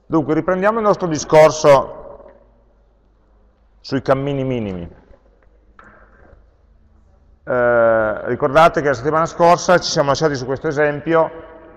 Dunque, riprendiamo il nostro discorso sui cammini minimi. Ricordate che la settimana scorsa ci siamo lasciati su questo esempio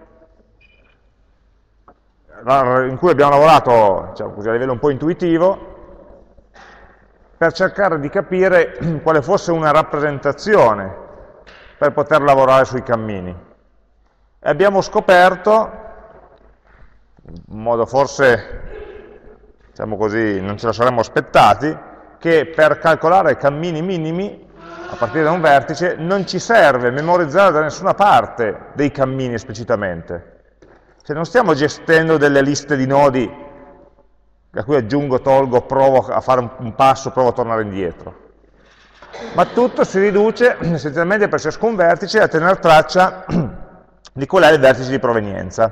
in cui abbiamo lavorato, diciamo così, a livello un po' intuitivo per cercare di capire quale fosse una rappresentazione per poter lavorare sui cammini. E abbiamo scoperto, in modo forse, diciamo così, non ce lo saremmo aspettati, che per calcolare cammini minimi a partire da un vertice non ci serve memorizzare da nessuna parte dei cammini esplicitamente. Cioè non stiamo gestendo delle liste di nodi a cui aggiungo, tolgo, provo a fare un passo, provo a tornare indietro. Ma tutto si riduce essenzialmente per ciascun vertice a tenere traccia di qual è il vertice di provenienza.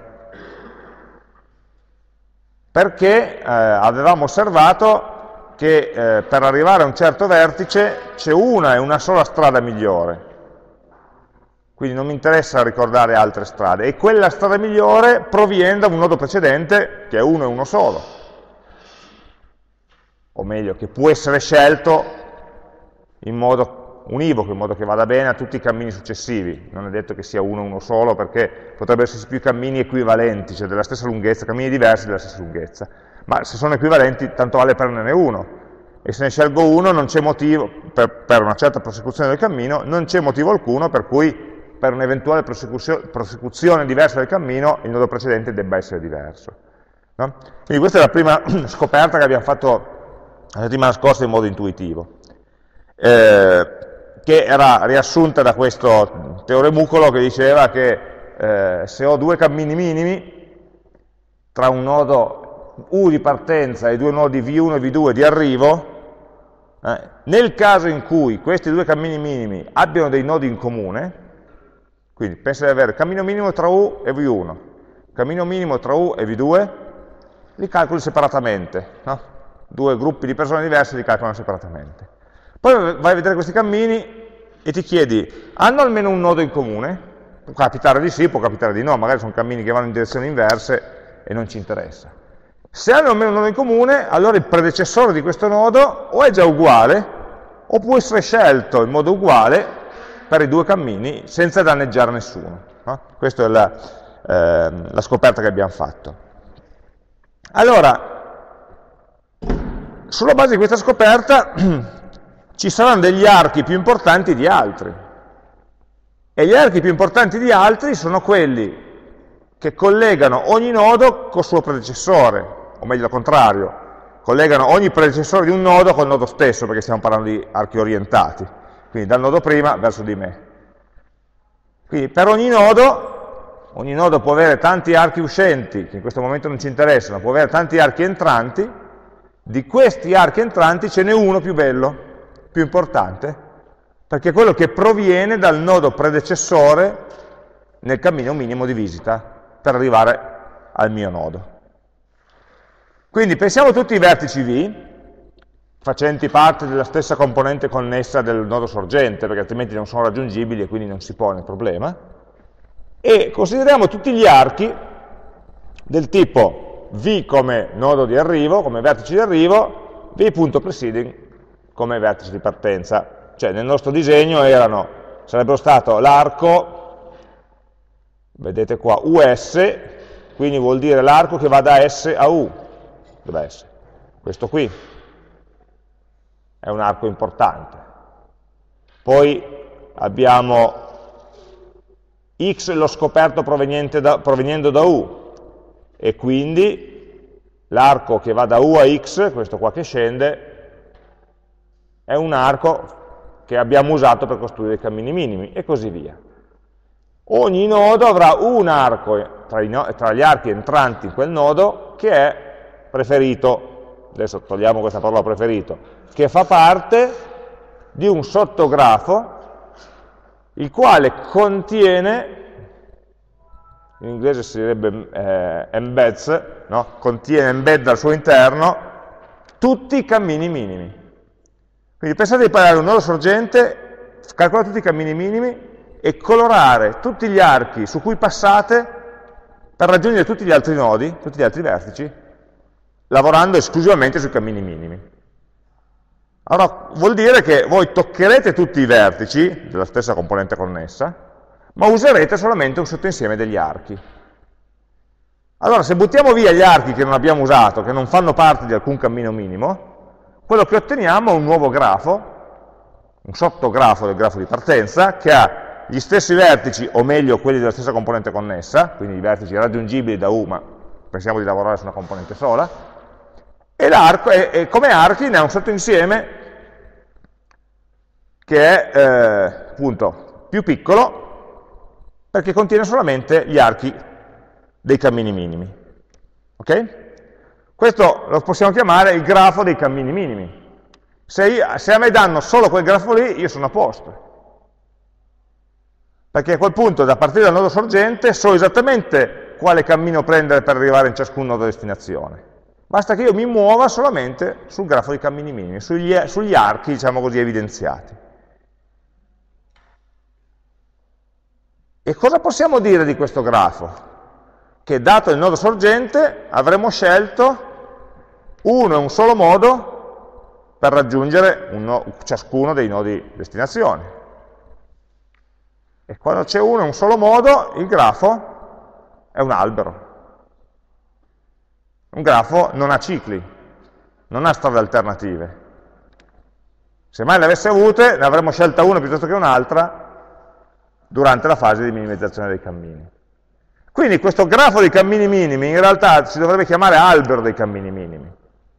Perché avevamo osservato che per arrivare a un certo vertice c'è una e una sola strada migliore. Quindi non mi interessa ricordare altre strade. E quella strada migliore proviene da un nodo precedente, che è uno e uno solo. O meglio, che può essere scelto in modo univoco, in modo che vada bene a tutti i cammini successivi. Non è detto che sia uno e uno solo, perché potrebbero esserci più cammini equivalenti, cioè della stessa lunghezza, cammini diversi della stessa lunghezza. Ma se sono equivalenti, tanto vale prenderne uno. E se ne scelgo uno, non c'è motivo, per una certa prosecuzione del cammino, non c'è motivo alcuno per cui per un'eventuale prosecuzione diversa del cammino il nodo precedente debba essere diverso. No? Quindi questa è la prima scoperta che abbiamo fatto la settimana scorsa in modo intuitivo, che era riassunta da questo teoremucolo che diceva che se ho due cammini minimi tra un nodo U di partenza e due nodi V1 e V2 di arrivo, nel caso in cui questi due cammini minimi abbiano dei nodi in comune, quindi pensa di avere cammino minimo tra U e V1, cammino minimo tra U e V2, li calcoli separatamente, no? Due gruppi di persone diverse li calcolano separatamente. Poi vai a vedere questi cammini e ti chiedi, hanno almeno un nodo in comune? Può capitare di sì, può capitare di no, magari sono cammini che vanno in direzioni inverse e non ci interessa. Se hanno almeno un nodo in comune, allora il predecessore di questo nodo o è già uguale, o può essere scelto in modo uguale per i due cammini senza danneggiare nessuno. No? Questa è la scoperta che abbiamo fatto. Allora, sulla base di questa scoperta ci saranno degli archi più importanti di altri. E gli archi più importanti di altri sono quelli che collegano ogni nodo col suo predecessore, o meglio al contrario, collegano ogni predecessore di un nodo col nodo stesso, perché stiamo parlando di archi orientati, quindi dal nodo prima verso di me. Quindi per ogni nodo può avere tanti archi uscenti, che in questo momento non ci interessano, può avere tanti archi entranti. Di questi archi entranti ce n'è uno più bello, più importante, perché è quello che proviene dal nodo predecessore nel cammino minimo di visita per arrivare al mio nodo. Quindi pensiamo a tutti i vertici V, facenti parte della stessa componente connessa del nodo sorgente, perché altrimenti non sono raggiungibili e quindi non si pone il problema, e consideriamo tutti gli archi del tipo V come nodo di arrivo, come vertice di arrivo, V.preceding come vertice di partenza. Cioè nel nostro disegno sarebbero stato l'arco, vedete qua, US, quindi vuol dire l'arco che va da S a U. Dov'è S? Questo qui è un arco importante. Poi abbiamo X l'ho scoperto provenendo da U, e quindi l'arco che va da U a X, questo qua che scende, è un arco che abbiamo usato per costruire i cammini minimi, e così via. Ogni nodo avrà un arco tra gli archi entranti in quel nodo che è preferito, adesso togliamo questa parola preferito, che fa parte di un sottografo il quale contiene, in inglese si direbbe embeds, no? Contiene, embed al suo interno tutti i cammini minimi. Quindi pensate di parlare un nodo sorgente, calcolare tutti i cammini minimi e colorare tutti gli archi su cui passate per raggiungere tutti gli altri nodi, tutti gli altri vertici, lavorando esclusivamente sui cammini minimi. Allora, vuol dire che voi toccherete tutti i vertici della stessa componente connessa, ma userete solamente un sottoinsieme degli archi. Allora, se buttiamo via gli archi che non abbiamo usato, che non fanno parte di alcun cammino minimo, quello che otteniamo è un nuovo grafo, un sottografo del grafo di partenza, che ha gli stessi vertici, o meglio quelli della stessa componente connessa, quindi i vertici raggiungibili da U, ma pensiamo di lavorare su una componente sola, e l'arco, e come archi ne ha un sottoinsieme che è appunto più piccolo, perché contiene solamente gli archi dei cammini minimi. Ok? Questo lo possiamo chiamare il grafo dei cammini minimi. Se a me danno solo quel grafo lì, io sono a posto. Perché a quel punto, da partire dal nodo sorgente, so esattamente quale cammino prendere per arrivare in ciascun nodo destinazione. Basta che io mi muova solamente sul grafo dei cammini minimi, sugli archi, diciamo così, evidenziati. E cosa possiamo dire di questo grafo? Che dato il nodo sorgente avremo scelto uno e un solo modo per raggiungere ciascuno dei nodi destinazione. E quando c'è uno e un solo modo, il grafo è un albero. Un grafo non ha cicli, non ha strade alternative. Se mai le avesse avute, ne avremmo scelta una piuttosto che un'altra durante la fase di minimizzazione dei cammini. Quindi questo grafo dei cammini minimi in realtà si dovrebbe chiamare albero dei cammini minimi.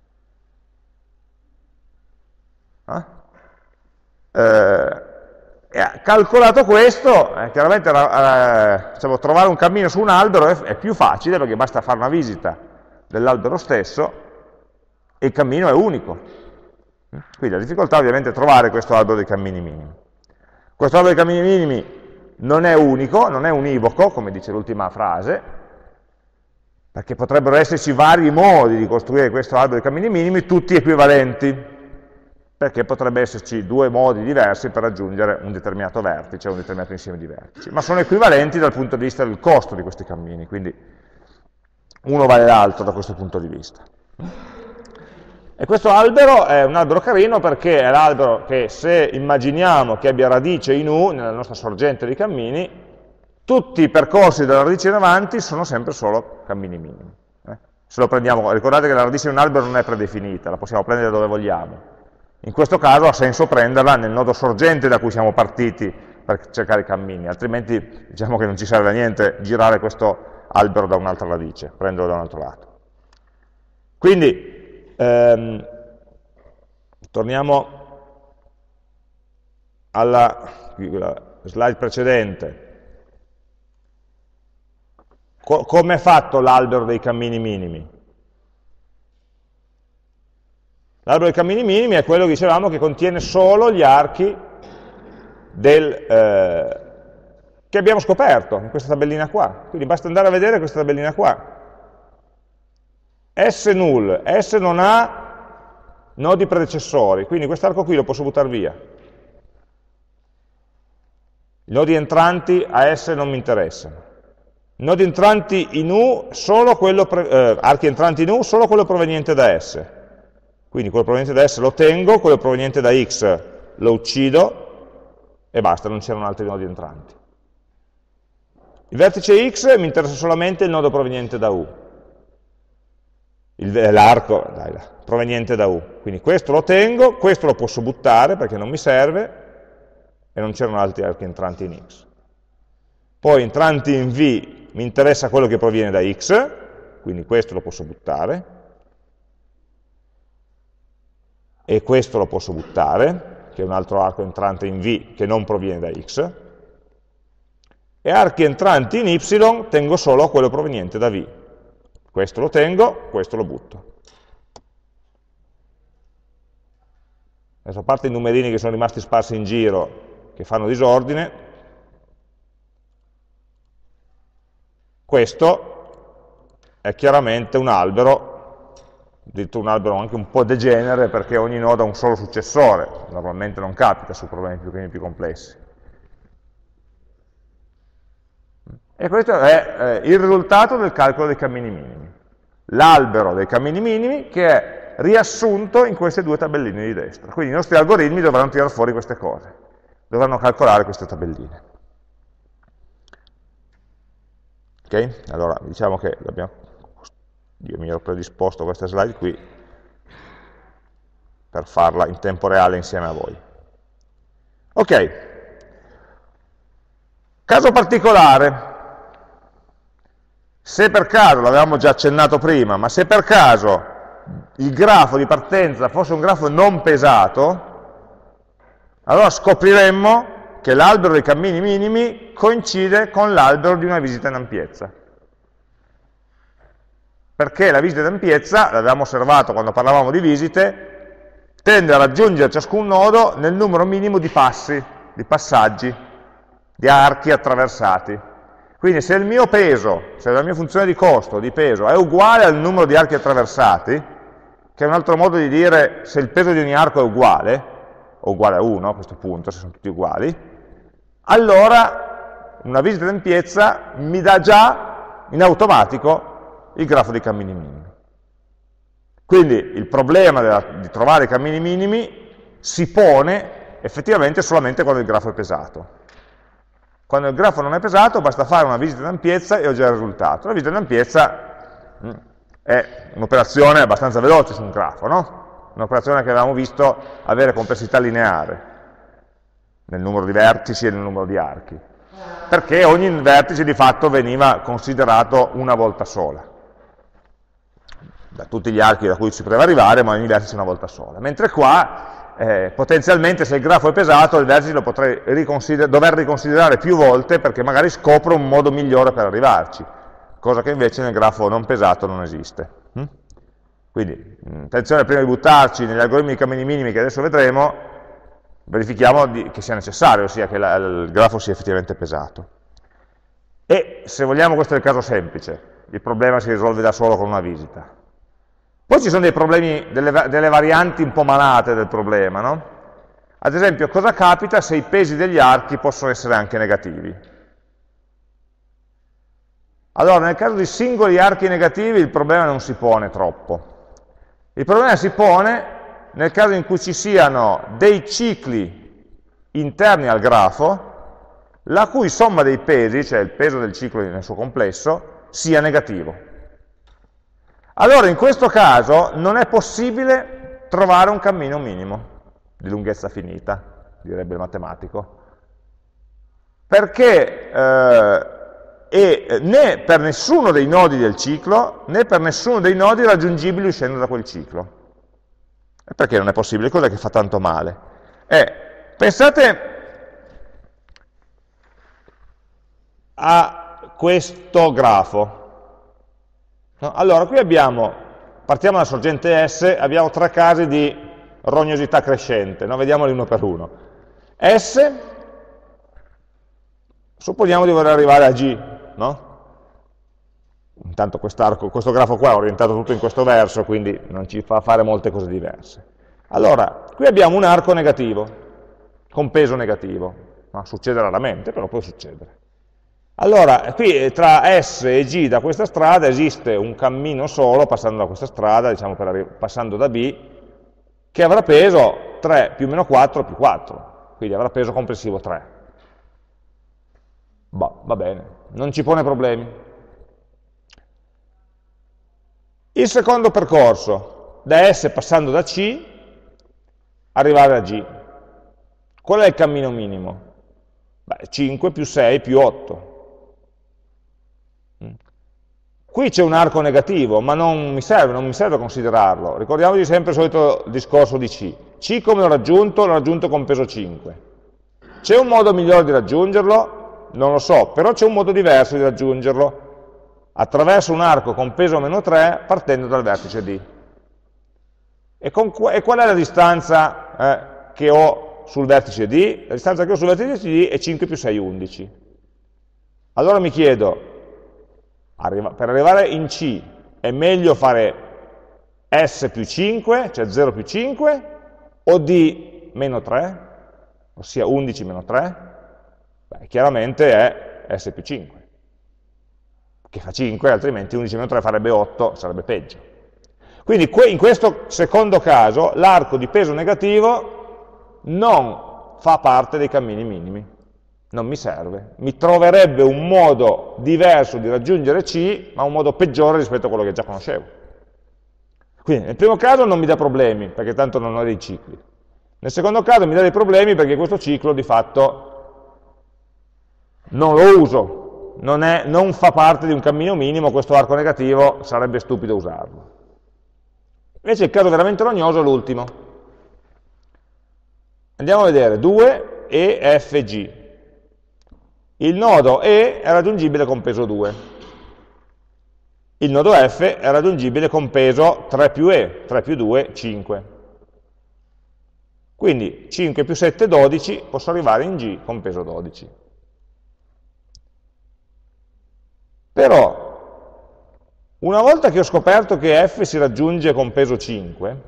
Calcolato questo, chiaramente diciamo, trovare un cammino su un albero è più facile perché basta fare una visita dell'albero stesso e il cammino è unico. Quindi la difficoltà ovviamente è trovare questo albero dei cammini minimi. Questo albero dei cammini minimi non è unico, non è univoco, come dice l'ultima frase, perché potrebbero esserci vari modi di costruire questo albero dei cammini minimi, tutti equivalenti, perché potrebbe esserci due modi diversi per raggiungere un determinato vertice, un determinato insieme di vertici, ma sono equivalenti dal punto di vista del costo di questi cammini, quindi uno vale l'altro da questo punto di vista. E questo albero è un albero carino perché è l'albero che, se immaginiamo che abbia radice in U, nella nostra sorgente dei cammini, tutti i percorsi dalla radice in avanti sono sempre solo cammini minimi. Se lo prendiamo, ricordate che la radice di un albero non è predefinita, la possiamo prendere dove vogliamo. In questo caso ha senso prenderla nel nodo sorgente da cui siamo partiti per cercare i cammini, altrimenti diciamo che non ci serve a niente girare questo albero da un'altra radice, prenderlo da un altro lato. Quindi, torniamo alla slide precedente. Come è fatto l'albero dei cammini minimi? L'albero dei cammini minimi è quello che dicevamo che contiene solo gli archi che abbiamo scoperto in questa tabellina qua. Quindi basta andare a vedere questa tabellina qua. S null, S non ha nodi predecessori, quindi quest'arco qui lo posso buttare via. I nodi entranti a S non mi interessano. Nodi entranti in U, archi entranti in U, solo quello proveniente da S. Quindi quello proveniente da S lo tengo, quello proveniente da X lo uccido e basta, non c'erano altri nodi entranti. Il vertice X mi interessa solamente il nodo proveniente da U. L'arco proveniente da U, quindi questo lo tengo, questo lo posso buttare perché non mi serve e non c'erano altri archi entranti in X. Poi entranti in V mi interessa quello che proviene da X, quindi questo lo posso buttare, e questo lo posso buttare, che è un altro arco entrante in V che non proviene da X, e archi entranti in Y tengo solo quello proveniente da V. Questo lo tengo, questo lo butto. Adesso, a parte i numerini che sono rimasti sparsi in giro, che fanno disordine, questo è chiaramente un albero, addirittura un albero anche un po' degenere, perché ogni nodo ha un solo successore, normalmente non capita su problemi più complessi. E questo è il risultato del calcolo dei cammini minimi. l'albero dei cammini minimi che è riassunto in queste due tabelline di destra. Quindi i nostri algoritmi dovranno tirare fuori queste cose, dovranno calcolare queste tabelline. Ok? Allora, diciamo che io mi ero predisposto questa slide qui per farla in tempo reale insieme a voi. Ok. Caso particolare. Se per caso, l'avevamo già accennato prima, ma se per caso il grafo di partenza fosse un grafo non pesato, allora scopriremmo che l'albero dei cammini minimi coincide con l'albero di una visita in ampiezza. Perché la visita in ampiezza, l'avevamo osservato quando parlavamo di visite, tende a raggiungere ciascun nodo nel numero minimo di passi, di passaggi, di archi attraversati. Quindi se il mio peso, se la mia funzione di costo, di peso, è uguale al numero di archi attraversati, che è un altro modo di dire se il peso di ogni arco è uguale, o uguale a 1 a questo punto, se sono tutti uguali, allora una visita di ampiezza mi dà già in automatico il grafo dei cammini minimi. Quindi il problema di trovare i cammini minimi si pone effettivamente solamente quando il grafo è pesato. Quando il grafo non è pesato basta fare una visita in ampiezza e ho già il risultato. La visita in ampiezza è un'operazione abbastanza veloce su un grafo, no? Un'operazione che avevamo visto avere complessità lineare nel numero di vertici e nel numero di archi, perché ogni vertice di fatto veniva considerato una volta sola, da tutti gli archi da cui si poteva arrivare, ma ogni vertice una volta sola. Mentre qua potenzialmente se il grafo è pesato il vertice lo potrei dover riconsiderare più volte perché magari scopro un modo migliore per arrivarci, cosa che invece nel grafo non pesato non esiste. Quindi attenzione, prima di buttarci negli algoritmi di cammini minimi che adesso vedremo, verifichiamo che sia necessario, ossia che il grafo sia effettivamente pesato. E se vogliamo questo è il caso semplice, il problema si risolve da solo con una visita. Poi ci sono dei problemi, delle varianti un po' malate del problema, no? Ad esempio, cosa capita se i pesi degli archi possono essere anche negativi? Allora, nel caso di singoli archi negativi il problema non si pone troppo. Il problema si pone nel caso in cui ci siano dei cicli interni al grafo, la cui somma dei pesi, cioè il peso del ciclo nel suo complesso, sia negativo. Allora in questo caso non è possibile trovare un cammino minimo di lunghezza finita, direbbe il matematico, perché né per nessuno dei nodi del ciclo, né per nessuno dei nodi raggiungibili uscendo da quel ciclo. E perché non è possibile? Cos'è che fa tanto male? Pensate a questo grafo. No? Allora, qui partiamo dalla sorgente S, abbiamo tre casi di rognosità crescente, no? Vediamoli uno per uno. S, supponiamo di voler arrivare a G, no? Intanto questo grafo qua è orientato tutto in questo verso, quindi non ci fa fare molte cose diverse. Allora, qui abbiamo un arco negativo, con peso negativo, no? Succede raramente, però può succedere. Allora, qui tra S e G da questa strada esiste un cammino solo, passando da questa strada, diciamo passando da B, che avrà peso 3 più meno 4 più 4, quindi avrà peso complessivo 3. Va bene, non ci pone problemi. Il secondo percorso, da S passando da C, arrivare a G. Qual è il cammino minimo? 5 più 6 più 8. Qui c'è un arco negativo, ma non mi serve considerarlo. Ricordiamoci sempre il solito discorso di C. C come l'ho raggiunto con peso 5. C'è un modo migliore di raggiungerlo? Non lo so, però c'è un modo diverso di raggiungerlo, attraverso un arco con peso meno 3 partendo dal vertice D. E qual è la distanza che ho sul vertice D? La distanza che ho sul vertice D è 5 più 6, 11. Allora mi chiedo, per arrivare in C è meglio fare S più 5, cioè 0 più 5, o D meno 3, ossia 11 meno 3? Chiaramente è S più 5. che fa 5, altrimenti 11 meno 3 farebbe 8, sarebbe peggio. Quindi in questo secondo caso l'arco di peso negativo non fa parte dei cammini minimi, non mi serve, mi troverebbe un modo diverso di raggiungere C, ma un modo peggiore rispetto a quello che già conoscevo. Quindi nel primo caso non mi dà problemi, perché tanto non ho dei cicli. Nel secondo caso mi dà dei problemi perché questo ciclo di fatto non lo uso, non fa parte di un cammino minimo, questo arco negativo sarebbe stupido usarlo. Invece il caso veramente rognoso è l'ultimo. Andiamo a vedere 2 E, F, G. Il nodo E è raggiungibile con peso 2. Il nodo F è raggiungibile con peso 3 più E, 3 più 2, 5. Quindi 5 più 7, 12, posso arrivare in G con peso 12. Però, una volta che ho scoperto che F si raggiunge con peso 5,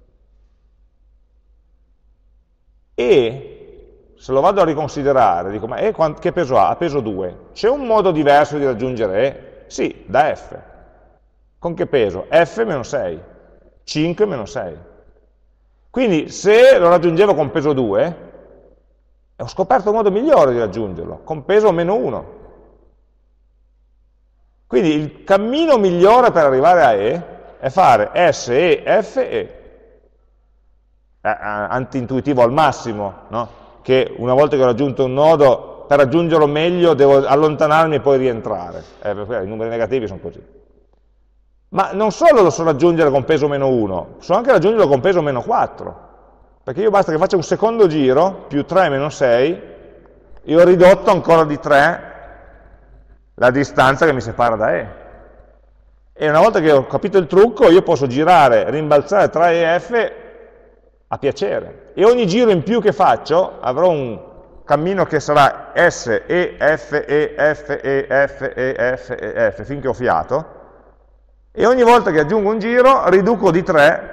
E, se lo vado a riconsiderare, dico, ma E che peso ha? Ha peso 2. C'è un modo diverso di raggiungere E? Sì, da F. Con che peso? F meno 6. 5 meno 6. Quindi se lo raggiungevo con peso 2, ho scoperto un modo migliore di raggiungerlo, con peso meno 1. Quindi il cammino migliore per arrivare a E è fare S, E, F, E. Antintuitivo al massimo, no? Che una volta che ho raggiunto un nodo, per raggiungerlo meglio devo allontanarmi e poi rientrare. Perché i numeri negativi sono così. Ma non solo lo so raggiungere con peso meno 1, so anche raggiungerlo con peso meno 4. Perché io basta che faccia un secondo giro, più 3 meno 6, e ho ridotto ancora di 3 la distanza che mi separa da E. E una volta che ho capito il trucco, io posso girare, rimbalzare tra E e F a piacere. E ogni giro in più che faccio avrò un cammino che sarà S, E, F, E, F, E, F, E, F, E, F, finché ho fiato. E ogni volta che aggiungo un giro riduco di 3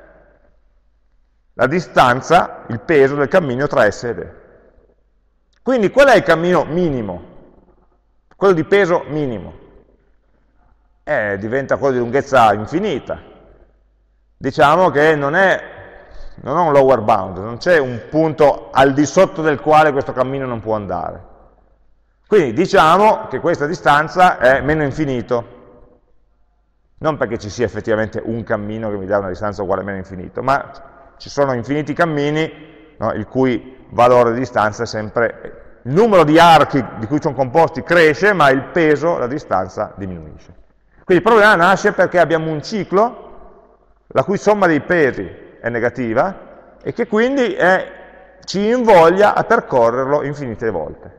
la distanza, il peso del cammino tra S ed E. Quindi qual è il cammino minimo? Quello di peso minimo. Diventa quello di lunghezza infinita. Diciamo che non ho un lower bound, non c'è un punto al di sotto del quale questo cammino non può andare. Quindi diciamo che questa distanza è meno infinito. Non perché ci sia effettivamente un cammino che mi dà una distanza uguale a meno infinito, ma ci sono infiniti cammini, no, il cui valore di distanza è sempre... Il numero di archi di cui sono composti cresce, ma il peso, la distanza, diminuisce. Quindi il problema nasce perché abbiamo un ciclo la cui somma dei pesi è negativa e che quindi ci invoglia a percorrerlo infinite volte.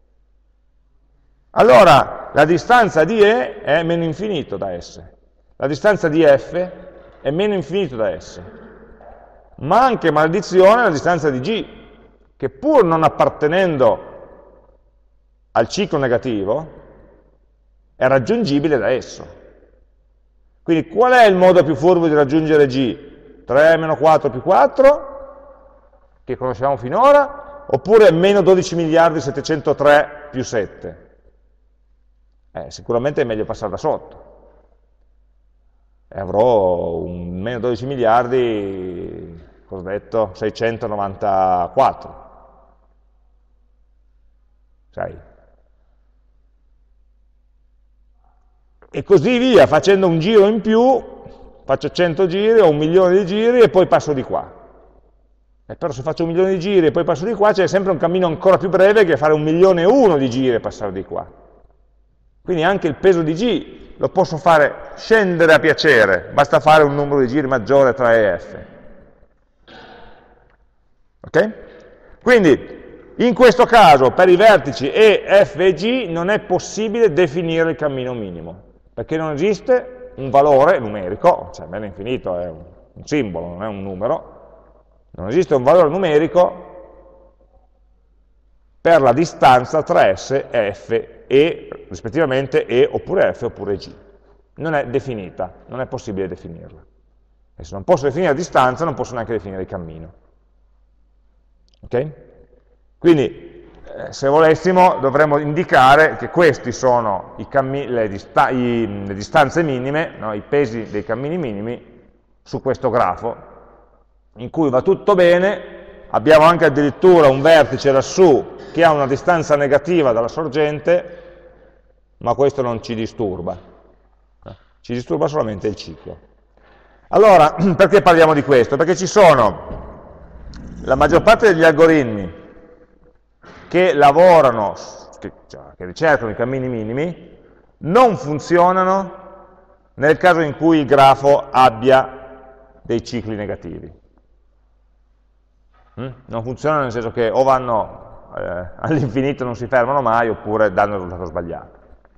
Allora, la distanza di E è meno infinito da S. La distanza di F è meno infinito da S, ma anche, maledizione, la distanza di G, che pur non appartenendo al ciclo negativo, è raggiungibile da esso. Quindi qual è il modo più furbo di raggiungere G? 3 meno 4 più 4, che conosciamo finora, oppure meno 12 miliardi 703 più 7? Sicuramente è meglio passare da sotto. E avrò un meno 12 miliardi, cosa ho detto? 694. 6. E così via, facendo un giro in più, faccio 100 giri o 1.000.000 di giri e poi passo di qua. Però se faccio 1.000.000 di giri e poi passo di qua, c'è sempre un cammino ancora più breve che fare 1.000.001 di giri e passare di qua. Quindi anche il peso di G lo posso fare scendere a piacere, basta fare un numero di giri maggiore tra E e F. Ok? Quindi, in questo caso, per i vertici E, F e G, non è possibile definire il cammino minimo, perché non esiste un valore numerico, cioè meno infinito è un simbolo, non è un numero, non esiste un valore numerico per la distanza tra S e F e rispettivamente E oppure F oppure G. Non è definita, non è possibile definirla. E se non posso definire la distanza, non posso neanche definire il cammino. Ok? Quindi se volessimo dovremmo indicare che questi sono le distanze minime, no? I pesi dei cammini minimi su questo grafo, in cui va tutto bene, abbiamo anche addirittura un vertice lassù che ha una distanza negativa dalla sorgente, ma questo non ci disturba, ci disturba solamente il ciclo. Allora, perché parliamo di questo? Perché ci sono la maggior parte degli algoritmi che lavorano, che ricercano i cammini minimi, non funzionano nel caso in cui il grafo abbia dei cicli negativi. Non funzionano nel senso che o vanno all'infinito e non si fermano mai, oppure danno il risultato sbagliato.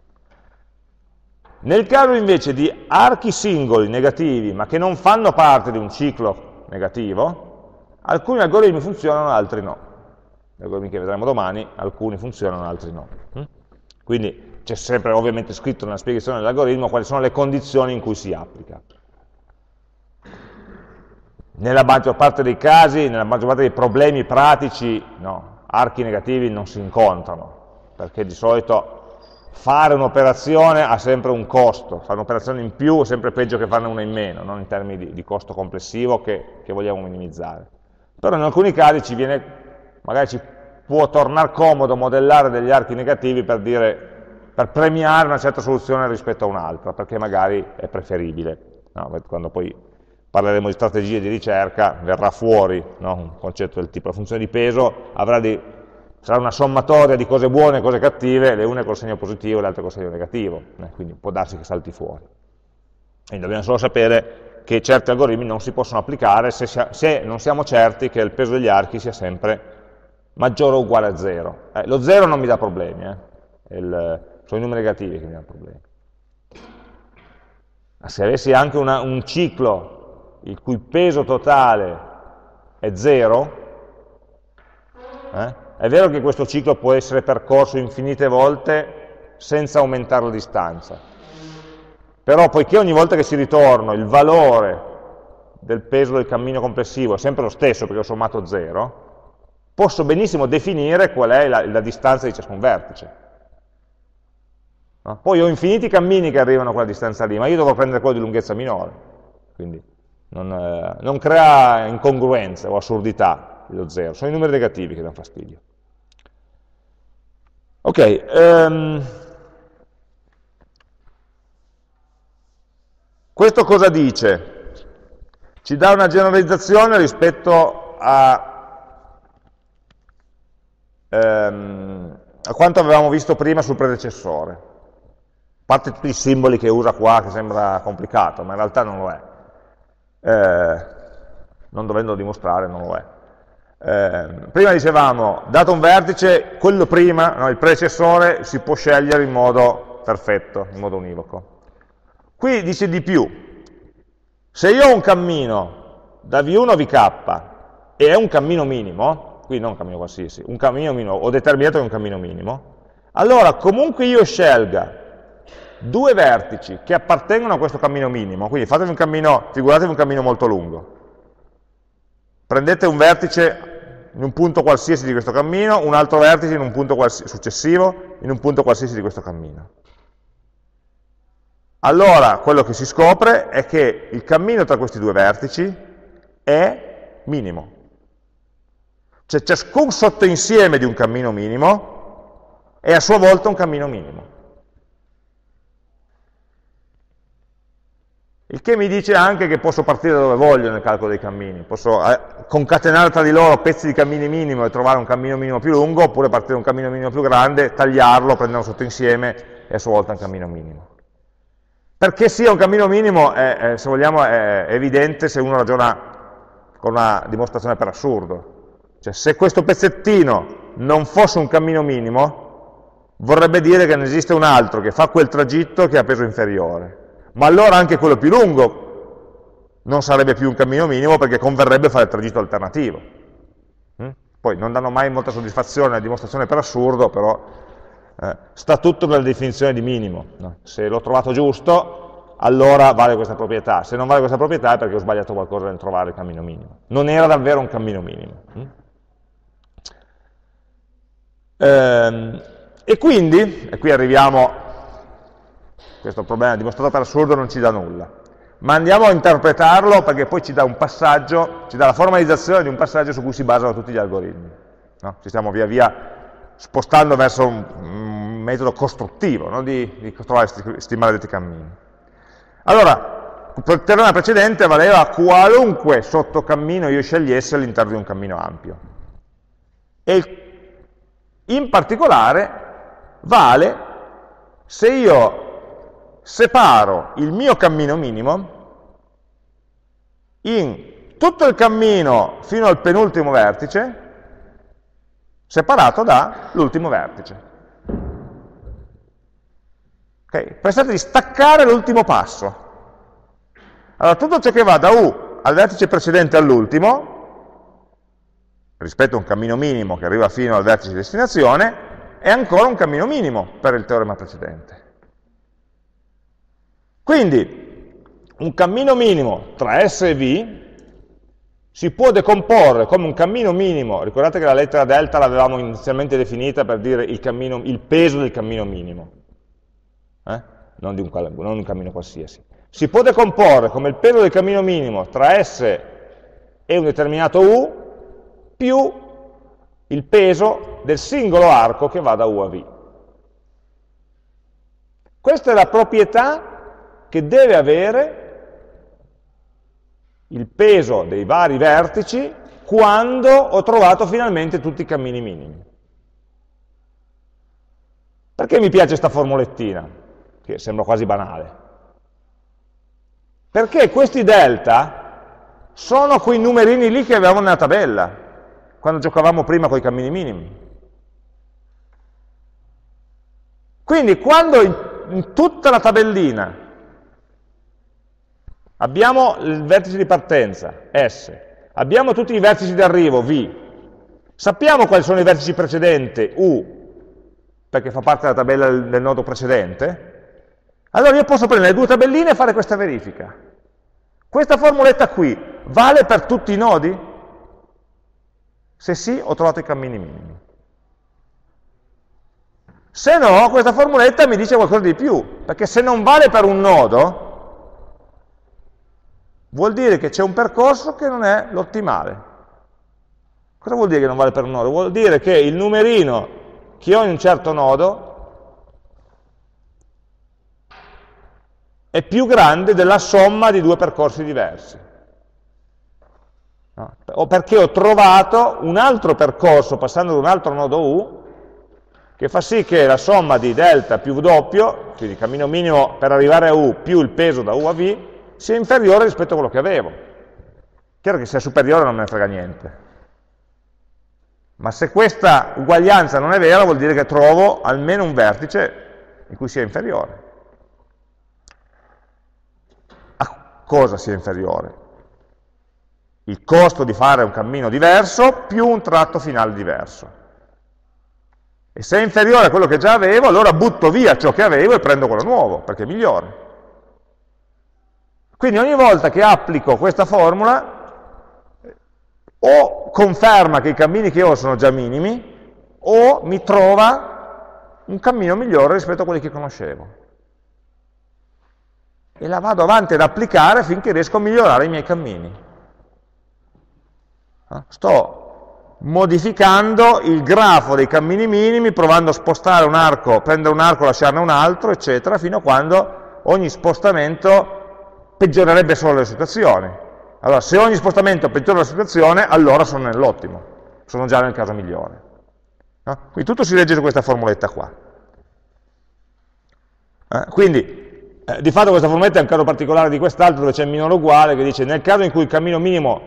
Nel caso invece di archi singoli negativi, ma che non fanno parte di un ciclo negativo, alcuni algoritmi funzionano, altri no. Gli algoritmi che vedremo domani, alcuni funzionano, altri no. Quindi c'è sempre ovviamente scritto nella spiegazione dell'algoritmo quali sono le condizioni in cui si applica. Nella maggior parte dei casi, nella maggior parte dei problemi pratici, no, archi negativi non si incontrano, perché di solito fare un'operazione ha sempre un costo, fare un'operazione in più è sempre peggio che farne una in meno, non in termini di costo complessivo che vogliamo minimizzare. Però in alcuni casi magari ci può tornare comodo modellare degli archi negativi per premiare una certa soluzione rispetto a un'altra, perché magari è preferibile. No, quando poi parleremo di strategie di ricerca verrà fuori, no, un concetto del tipo la funzione di peso sarà una sommatoria di cose buone e cose cattive, le une col segno positivo e le altre col segno negativo, quindi può darsi che salti fuori. Quindi dobbiamo solo sapere che certi algoritmi non si possono applicare se non siamo certi che il peso degli archi sia sempre maggiore o uguale a 0. Lo 0 non mi dà problemi, sono i numeri negativi che mi danno problemi. Ma se avessi anche un ciclo il cui peso totale è 0, è vero che questo ciclo può essere percorso infinite volte senza aumentare la distanza, però poiché ogni volta che ci ritorno il valore del peso del cammino complessivo è sempre lo stesso perché ho sommato 0, posso benissimo definire qual è la distanza di ciascun vertice. No? Poi ho infiniti cammini che arrivano a quella distanza lì, ma io dovrò prendere quello di lunghezza minore, quindi non crea incongruenze o assurdità lo 0, sono i numeri negativi che danno fastidio. Ok, questo cosa dice? Ci dà una generalizzazione rispetto a quanto avevamo visto prima sul predecessore. A parte tutti i simboli che usa qua, che sembra complicato, ma in realtà non lo è. Non dovendolo dimostrare, non lo è. Prima dicevamo, dato un vertice, quello prima, no, il predecessore, si può scegliere in modo perfetto, in modo univoco. Qui dice di più. Se io ho un cammino da V1 a VK e è un cammino minimo, qui non un cammino qualsiasi, un cammino minimo, ho determinato che è un cammino minimo, allora comunque io scelga due vertici che appartengono a questo cammino minimo, quindi fatevi un cammino, figuratevi un cammino molto lungo. Prendete un vertice in un punto qualsiasi di questo cammino, un altro vertice in un punto successivo, in un punto qualsiasi di questo cammino. Allora, quello che si scopre è che il cammino tra questi due vertici è minimo. Cioè ciascun sottoinsieme di un cammino minimo è a sua volta un cammino minimo. Il che mi dice anche che posso partire da dove voglio nel calcolo dei cammini, posso concatenare tra di loro pezzi di cammini minimo e trovare un cammino minimo più lungo, oppure partire da un cammino minimo più grande, tagliarlo, prenderlo sotto insieme e a sua volta un cammino minimo. Perché sia un cammino minimo, se vogliamo, è evidente se uno ragiona con una dimostrazione per assurdo. Cioè, se questo pezzettino non fosse un cammino minimo, vorrebbe dire che ne esiste un altro che fa quel tragitto che ha peso inferiore. Ma allora anche quello più lungo non sarebbe più un cammino minimo perché converrebbe fare il tragitto alternativo. Poi non danno mai molta soddisfazione la dimostrazione per assurdo, però sta tutto nella definizione di minimo. No? Se l'ho trovato giusto, allora vale questa proprietà. Se non vale questa proprietà è perché ho sbagliato qualcosa nel trovare il cammino minimo. Non era davvero un cammino minimo. E quindi, e qui arriviamo, questo problema dimostrato per assurdo non ci dà nulla, ma andiamo a interpretarlo perché poi ci dà un passaggio, ci dà la formalizzazione di un passaggio su cui si basano tutti gli algoritmi. No? Ci stiamo via via spostando verso un metodo costruttivo, no? di trovare questi maledetti cammini. Allora, il teorema precedente valeva qualunque sottocammino io scegliessi all'interno di un cammino ampio. E in particolare vale se io separo il mio cammino minimo in tutto il cammino fino al penultimo vertice separato dall'ultimo vertice. Okay? Pensate di staccare l'ultimo passo. Allora, tutto ciò che va da U al vertice precedente all'ultimo, rispetto a un cammino minimo che arriva fino al vertice di destinazione, è ancora un cammino minimo per il teorema precedente. Quindi, un cammino minimo tra S e V si può decomporre come un cammino minimo, ricordate che la lettera delta l'avevamo inizialmente definita per dire il peso del cammino minimo, non un cammino qualsiasi. Si può decomporre come il peso del cammino minimo tra S e un determinato U più il peso del singolo arco che va da U a V. Questa è la proprietà che deve avere il peso dei vari vertici quando ho trovato finalmente tutti i cammini minimi. Perché mi piace questa formulettina? Che sembra quasi banale. Perché questi delta sono quei numerini lì che avevamo nella tabella, quando giocavamo prima con i cammini minimi. Quindi quando in tutta la tabellina abbiamo il vertice di partenza, S, abbiamo tutti i vertici di arrivo, V, sappiamo quali sono i vertici precedenti, U, perché fa parte della tabella del nodo precedente, allora io posso prendere le due tabelline e fare questa verifica. Questa formuletta qui vale per tutti i nodi? Se sì, ho trovato i cammini minimi. Se no, questa formuletta mi dice qualcosa di più, perché se non vale per un nodo, vuol dire che c'è un percorso che non è l'ottimale. Cosa vuol dire che non vale per un nodo? Vuol dire che il numerino che ho in un certo nodo è più grande della somma di due percorsi diversi. No? O perché ho trovato un altro percorso passando da un altro nodo U che fa sì che la somma di delta più W, quindi cammino minimo per arrivare a U più il peso da U a V, sia inferiore rispetto a quello che avevo. Chiaro che se è superiore non me ne frega niente. Ma se questa uguaglianza non è vera vuol dire che trovo almeno un vertice in cui sia inferiore. A cosa sia inferiore? Il costo di fare un cammino diverso più un tratto finale diverso. E se è inferiore a quello che già avevo, allora butto via ciò che avevo e prendo quello nuovo, perché è migliore. Quindi ogni volta che applico questa formula, o conferma che i cammini che ho sono già minimi, o mi trova un cammino migliore rispetto a quelli che conoscevo. E la vado avanti ad applicare finché riesco a migliorare i miei cammini. Sto modificando il grafo dei cammini minimi, provando a spostare un arco, prendere un arco, lasciarne un altro, eccetera, fino a quando ogni spostamento peggiorerebbe solo le situazioni. Allora, se ogni spostamento peggiora la situazione, allora sono nell'ottimo, sono già nel caso migliore. No? Quindi tutto si legge su questa formuletta qua. Quindi, di fatto questa formuletta è un caso particolare di quest'altro, dove c'è il minore uguale, che dice nel caso in cui il cammino minimo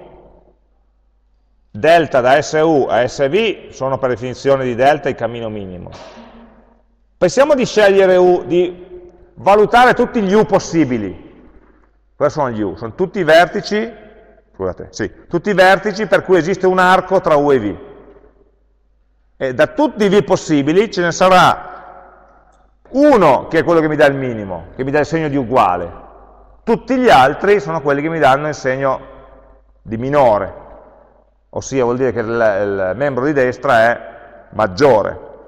delta da SU a SV sono per definizione di delta il cammino minimo. Pensiamo di scegliere U, di valutare tutti gli U possibili. Cosa sono gli U? Sono tutti i vertici, scusate, sì, tutti i vertici per cui esiste un arco tra U e V. E da tutti i V possibili ce ne sarà uno che è quello che mi dà il minimo, che mi dà il segno di uguale. Tutti gli altri sono quelli che mi danno il segno di minore. Ossia vuol dire che il membro di destra è maggiore.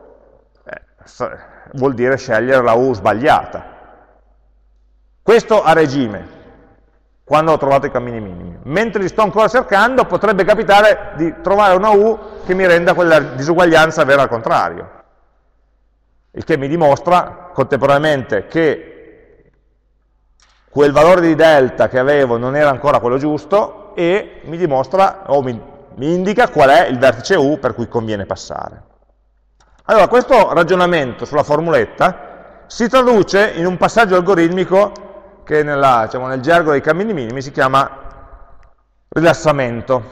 vuol dire scegliere la U sbagliata. Questo a regime, quando ho trovato i cammini minimi. Mentre li sto ancora cercando, potrebbe capitare di trovare una U che mi renda quella disuguaglianza vera al contrario. Il che mi dimostra contemporaneamente che quel valore di delta che avevo non era ancora quello giusto e mi dimostra, o mi indica qual è il vertice U per cui conviene passare. Allora, questo ragionamento sulla formuletta si traduce in un passaggio algoritmico che nel gergo dei cammini minimi si chiama rilassamento.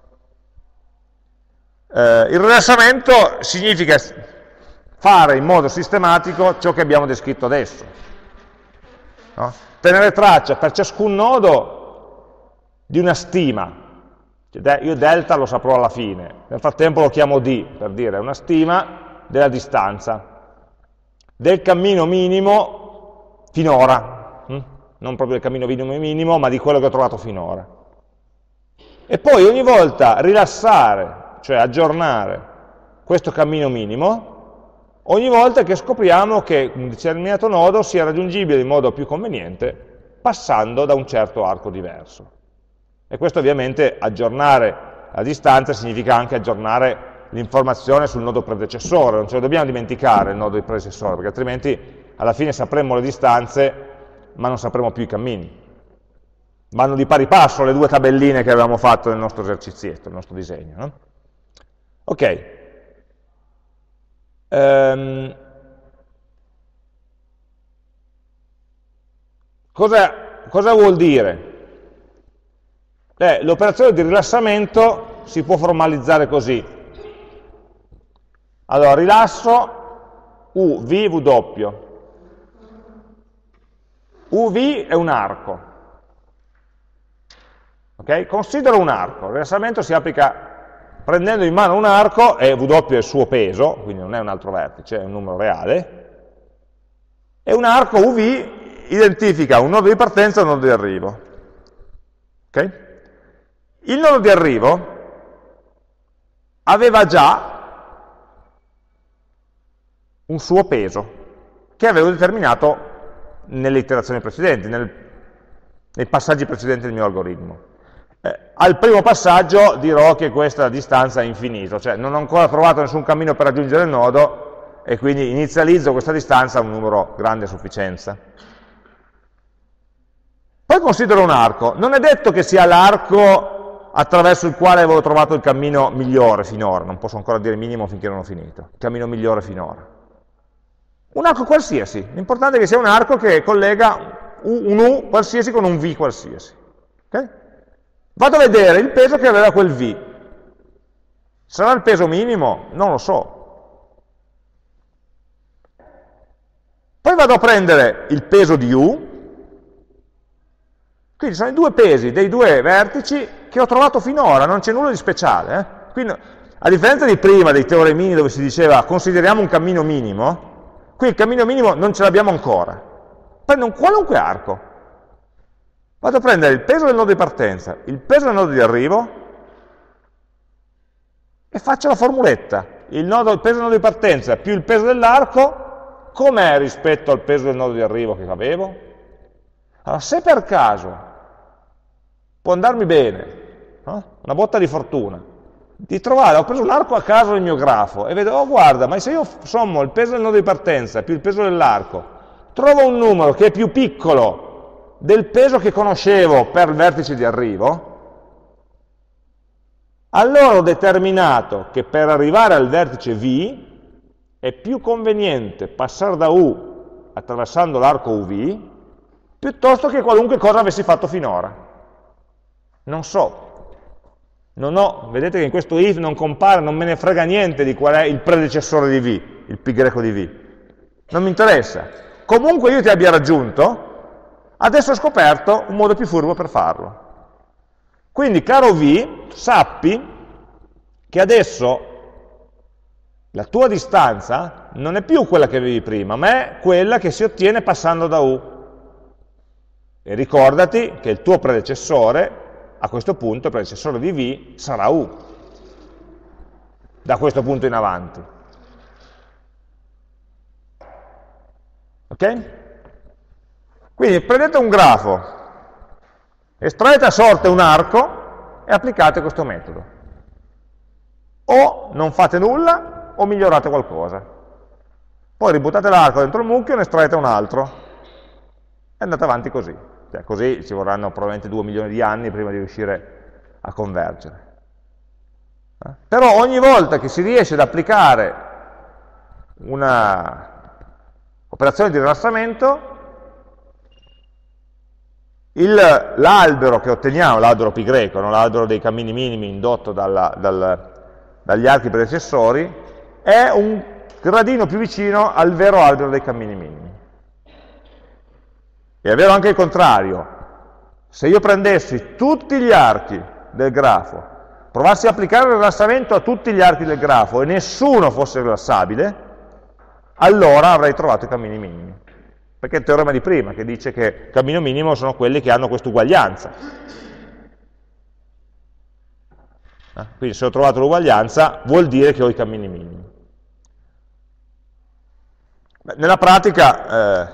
Il rilassamento significa fare in modo sistematico ciò che abbiamo descritto adesso. No? Tenere traccia per ciascun nodo di una stima. Io delta lo saprò alla fine, nel frattempo lo chiamo D, per dire, è una stima della distanza, del cammino minimo finora. Non proprio del cammino minimo, ma di quello che ho trovato finora. E poi ogni volta rilassare, cioè aggiornare questo cammino minimo, ogni volta che scopriamo che un determinato nodo sia raggiungibile in modo più conveniente passando da un certo arco diverso. E questo ovviamente aggiornare la distanza significa anche aggiornare l'informazione sul nodo predecessore, non ce lo dobbiamo dimenticare il nodo di predecessore, perché altrimenti alla fine sapremo le distanze ma non sapremo più i cammini. Vanno di pari passo le due tabelline che avevamo fatto nel nostro esercizietto, nel nostro disegno. No? Ok. Cosa vuol dire? L'operazione di rilassamento si può formalizzare così. Allora, rilasso U, V, W. UV è un arco, okay? Considero un arco, il rilassamento si applica prendendo in mano un arco e W è il suo peso, quindi non è un altro vertice, è un numero reale, e un arco UV identifica un nodo di partenza e un nodo di arrivo. Okay? Il nodo di arrivo aveva già un suo peso, che avevo determinato nelle iterazioni precedenti, nei passaggi precedenti del mio algoritmo. Al primo passaggio dirò che questa distanza è infinita, cioè non ho ancora trovato nessun cammino per raggiungere il nodo e quindi inizializzo questa distanza a un numero grande a sufficienza. Poi considero un arco. Non è detto che sia l'arco attraverso il quale avevo trovato il cammino migliore finora, non posso ancora dire minimo finché non ho finito, il cammino migliore finora. Un arco qualsiasi, l'importante è che sia un arco che collega un U qualsiasi con un V qualsiasi. Okay? Vado a vedere il peso che aveva quel V. Sarà il peso minimo? Non lo so. Poi vado a prendere il peso di U, quindi sono i due pesi dei due vertici che ho trovato finora, non c'è nulla di speciale. Quindi, a differenza di prima, dei teoremini dove si diceva consideriamo un cammino minimo, qui il cammino minimo non ce l'abbiamo ancora. Prendo un qualunque arco, vado a prendere il peso del nodo di partenza, il peso del nodo di arrivo e faccio la formuletta. Il peso del nodo di partenza più il peso dell'arco, com'è rispetto al peso del nodo di arrivo che avevo? Allora, se per caso può andarmi bene, no? Una botta di fortuna, di trovare, ho preso l'arco a caso nel mio grafo e vedo, oh guarda, ma se io sommo il peso del nodo di partenza più il peso dell'arco, trovo un numero che è più piccolo del peso che conoscevo per il vertice di arrivo, allora ho determinato che per arrivare al vertice V è più conveniente passare da U attraversando l'arco UV piuttosto che qualunque cosa avessi fatto finora. Non so. Vedete che in questo if non compare, non me ne frega niente di qual è il predecessore di V, il pi greco di V. Non mi interessa. Comunque io ti abbia raggiunto, adesso ho scoperto un modo più furbo per farlo. Quindi, caro V, sappi che adesso la tua distanza non è più quella che avevi prima, ma è quella che si ottiene passando da U. E ricordati che il tuo predecessore, a questo punto, il predecessore di V sarà U, da questo punto in avanti. Ok? Quindi prendete un grafo, estraete a sorte un arco e applicate questo metodo. O non fate nulla o migliorate qualcosa. Poi ributtate l'arco dentro il mucchio e ne estraete un altro. E andate avanti così. Cioè, così ci vorranno probabilmente 2 milioni di anni prima di riuscire a convergere. Però ogni volta che si riesce ad applicare una operazione di rilassamento, l'albero che otteniamo, l'albero pi greco, no? L'albero dei cammini minimi indotto dagli archi predecessori, è un gradino più vicino al vero albero dei cammini minimi. E è vero anche il contrario. Se io prendessi tutti gli archi del grafo, provassi a applicare il rilassamento a tutti gli archi del grafo e nessuno fosse rilassabile, allora avrei trovato i cammini minimi. Perché è il teorema di prima, che dice che il cammino minimo sono quelli che hanno questa uguaglianza. Quindi se ho trovato l'uguaglianza, vuol dire che ho i cammini minimi. Nella pratica,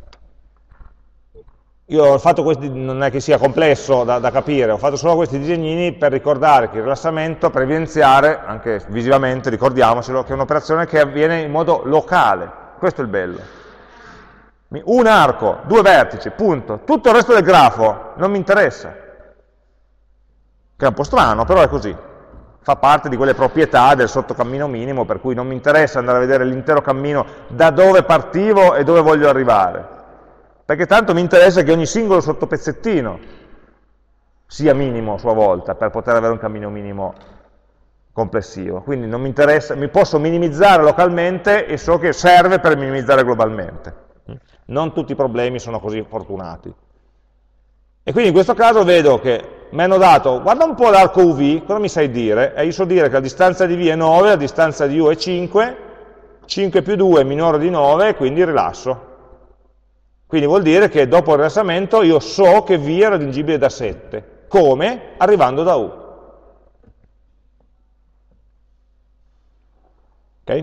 io ho fatto questi, non è che sia complesso da capire, ho fatto solo questi disegnini per ricordare che il rilassamento, per evidenziare, anche visivamente, ricordiamocelo, che è un'operazione che avviene in modo locale. Questo è il bello. Un arco, 2 vertici, punto. Tutto il resto del grafo non mi interessa. Che è un po' strano, però è così. Fa parte di quelle proprietà del sottocammino minimo, per cui non mi interessa andare a vedere l'intero cammino da dove partivo e dove voglio arrivare. Perché tanto mi interessa che ogni singolo sottopezzettino sia minimo a sua volta, per poter avere un cammino minimo complessivo. Quindi non mi interessa, mi posso minimizzare localmente e so che serve per minimizzare globalmente. Non tutti i problemi sono così fortunati. E quindi in questo caso vedo che mi hanno dato, guarda un po' l'arco UV, cosa mi sai dire? E io so dire che la distanza di V è 9, la distanza di U è 5, 5 più 2 è minore di 9, quindi rilasso. Quindi vuol dire che dopo il rilassamento io so che V è raggiungibile da 7. Come? Arrivando da U. Ok?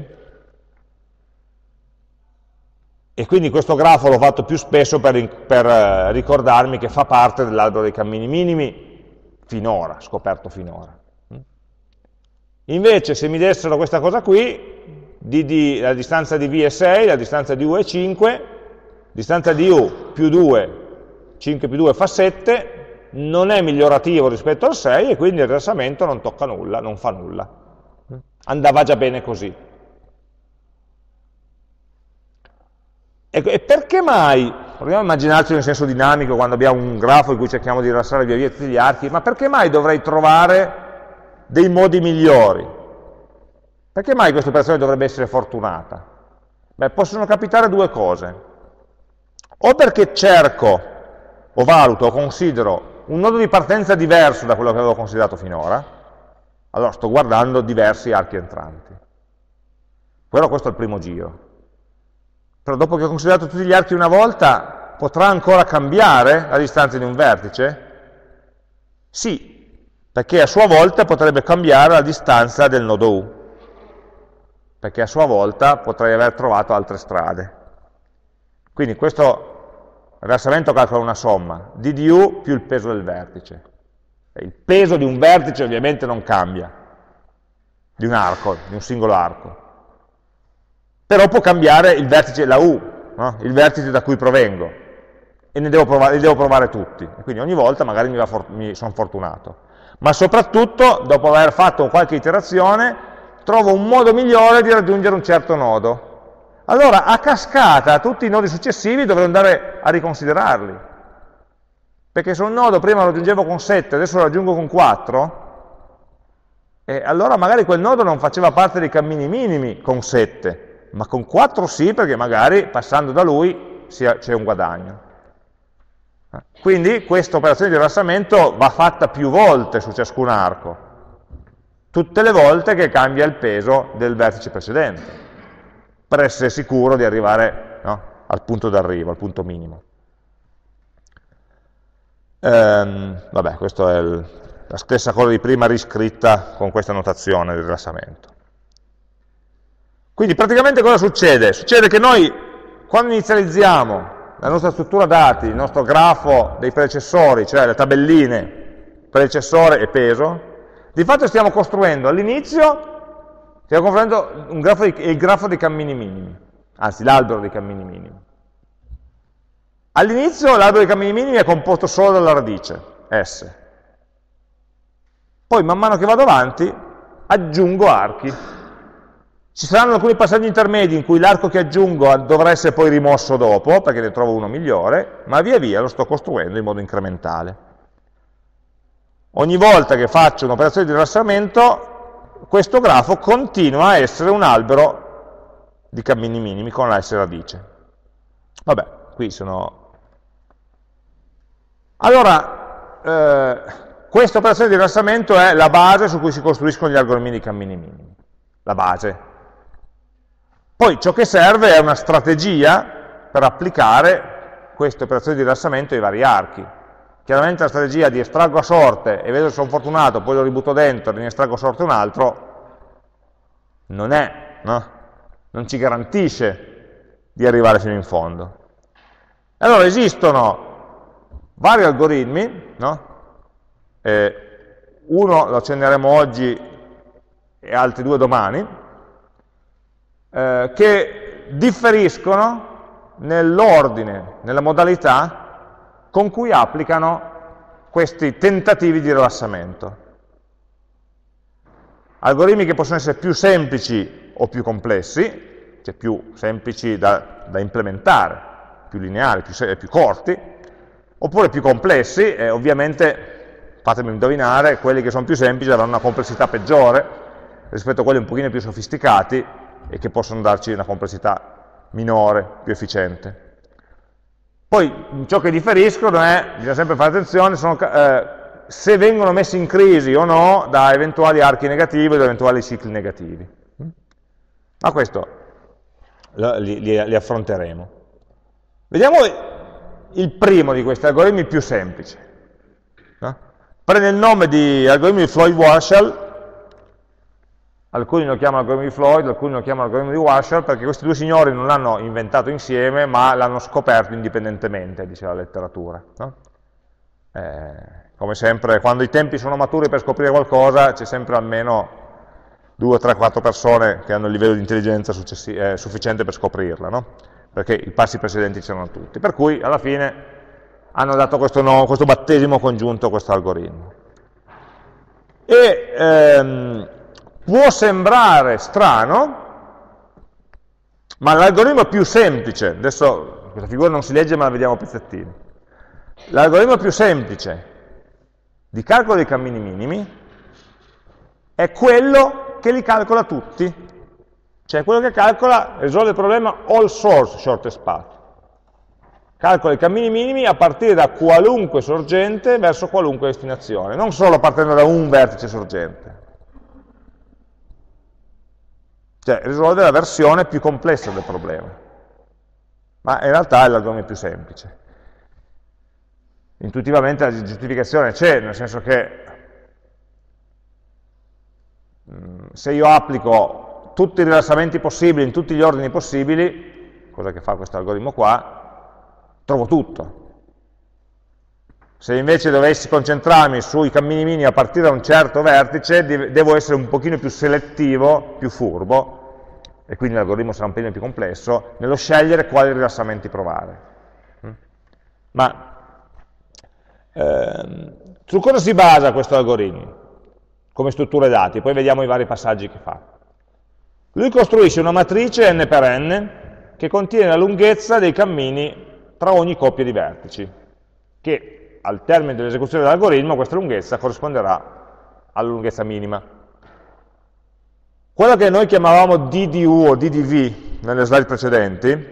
E quindi questo grafo l'ho fatto più spesso per ricordarmi che fa parte dell'albero dei cammini minimi finora, scoperto finora. Invece se mi dessero questa cosa qui, la distanza di V è 6, la distanza di U è 5, distanza di U più 2, 5 più 2 fa 7, non è migliorativo rispetto al 6 e quindi il rilassamento non tocca nulla, non fa nulla. Andava già bene così. E perché mai, proviamo a immaginarci nel senso dinamico quando abbiamo un grafo in cui cerchiamo di rilassare via via tutti gli archi, ma perché mai dovrei trovare dei modi migliori? Perché mai questa operazione dovrebbe essere fortunata? Beh, possono capitare due cose. O perché cerco, o valuto, o considero un nodo di partenza diverso da quello che avevo considerato finora, allora sto guardando diversi archi entranti. Però questo è il primo giro. Però dopo che ho considerato tutti gli archi una volta, potrà ancora cambiare la distanza di un vertice? Sì, perché a sua volta potrebbe cambiare la distanza del nodo U, perché a sua volta potrei aver trovato altre strade. Quindi questo rilassamento calcola una somma, d di U più il peso del vertice. Il peso di un vertice ovviamente non cambia, di un arco, di un singolo arco. Però può cambiare il vertice, la U, no? Il vertice da cui provengo, e li devo provare tutti. E quindi ogni volta magari mi sono fortunato. Ma soprattutto, dopo aver fatto qualche iterazione, trovo un modo migliore di raggiungere un certo nodo. Allora, a cascata, tutti i nodi successivi dovrò andare a riconsiderarli. Perché se un nodo prima lo raggiungevo con 7, adesso lo raggiungo con 4, e allora magari quel nodo non faceva parte dei cammini minimi con 7, ma con 4 sì, perché magari passando da lui c'è un guadagno. Quindi questa operazione di rilassamento va fatta più volte su ciascun arco, tutte le volte che cambia il peso del vertice precedente, per essere sicuro di arrivare, no, al punto d'arrivo, al punto minimo. Vabbè, questa è la stessa cosa di prima riscritta con questa notazione del rilassamento. Quindi praticamente cosa succede? Succede che noi quando inizializziamo la nostra struttura dati, il nostro grafo dei predecessori, cioè le tabelline, predecessore e peso, di fatto stiamo costruendo all'inizio, stiamo costruendo il grafo dei cammini minimi, anzi l'albero dei cammini minimi. All'inizio l'albero dei cammini minimi è composto solo dalla radice, S. Poi man mano che vado avanti aggiungo archi. Ci saranno alcuni passaggi intermedi in cui l'arco che aggiungo dovrà essere poi rimosso dopo, perché ne trovo uno migliore, ma via via lo sto costruendo in modo incrementale. Ogni volta che faccio un'operazione di rilassamento, questo grafo continua a essere un albero di cammini minimi con la S radice. Vabbè, qui sono... Allora, questa operazione di rilassamento è la base su cui si costruiscono gli algoritmi di cammini minimi. La base. Poi ciò che serve è una strategia per applicare queste operazioni di rilassamento ai vari archi. Chiaramente la strategia di estraggo a sorte e vedo se sono fortunato, poi lo ributto dentro e ne estraggo a sorte un altro, non è, no? Non ci garantisce di arrivare fino in fondo. Allora esistono vari algoritmi, no? Uno lo accenderemo oggi e altri due domani, che differiscono nell'ordine, nella modalità con cui applicano questi tentativi di rilassamento. Algoritmi che possono essere più semplici o più complessi, cioè più semplici da implementare, più lineari, più corti, oppure più complessi, e ovviamente, fatemi indovinare, quelli che sono più semplici avranno una complessità peggiore rispetto a quelli un pochino più sofisticati e che possono darci una complessità minore, più efficiente. Poi ciò che differiscono bisogna sempre fare attenzione, se vengono messi in crisi o no da eventuali archi negativi o da eventuali cicli negativi. Ma questo li affronteremo. Vediamo il primo di questi algoritmi più semplice. No? Prende il nome di algoritmo di Floyd-Warshall. Alcuni lo chiamano algoritmo di Floyd, alcuni lo chiamano algoritmo di Warshall, perché questi due signori non l'hanno inventato insieme, ma l'hanno scoperto indipendentemente, dice la letteratura. No? Come sempre, quando i tempi sono maturi per scoprire qualcosa, c'è sempre almeno 2, 3, 4 persone che hanno il livello di intelligenza sufficiente per scoprirla, no? Perché i passi precedenti c'erano tutti. Per cui, alla fine, hanno dato questo battesimo congiunto a questo algoritmo. Può sembrare strano, ma l'algoritmo più semplice, adesso questa figura non si legge ma la vediamo a pezzettini, l'algoritmo più semplice di calcolo dei cammini minimi è quello che li calcola tutti, cioè quello che risolve il problema all source shortest path, calcola i cammini minimi a partire da qualunque sorgente verso qualunque destinazione, non solo partendo da un vertice sorgente. Cioè risolve la versione più complessa del problema, ma in realtà è l'algoritmo più semplice. Intuitivamente la giustificazione c'è, nel senso che se io applico tutti i rilassamenti possibili in tutti gli ordini possibili, cosa che fa questo algoritmo qua, trovo tutto. Se invece dovessi concentrarmi sui cammini minimi a partire da un certo vertice, devo essere un pochino più selettivo, più furbo, e quindi l'algoritmo sarà un pelino più complesso, nello scegliere quali rilassamenti provare. Ma su cosa si basa questo algoritmo? Come strutture dati, poi vediamo i vari passaggi che fa. Lui costruisce una matrice n per n che contiene la lunghezza dei cammini tra ogni coppia di vertici, che al termine dell'esecuzione dell'algoritmo questa lunghezza corrisponderà alla lunghezza minima. Quello che noi chiamavamo DDU o DDV nelle slide precedenti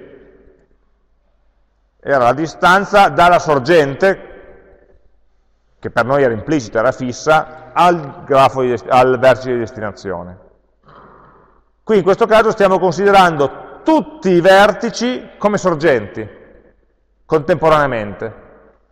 era la distanza dalla sorgente, che per noi era implicita, era fissa, al vertice di destinazione. Qui in questo caso stiamo considerando tutti i vertici come sorgenti, contemporaneamente.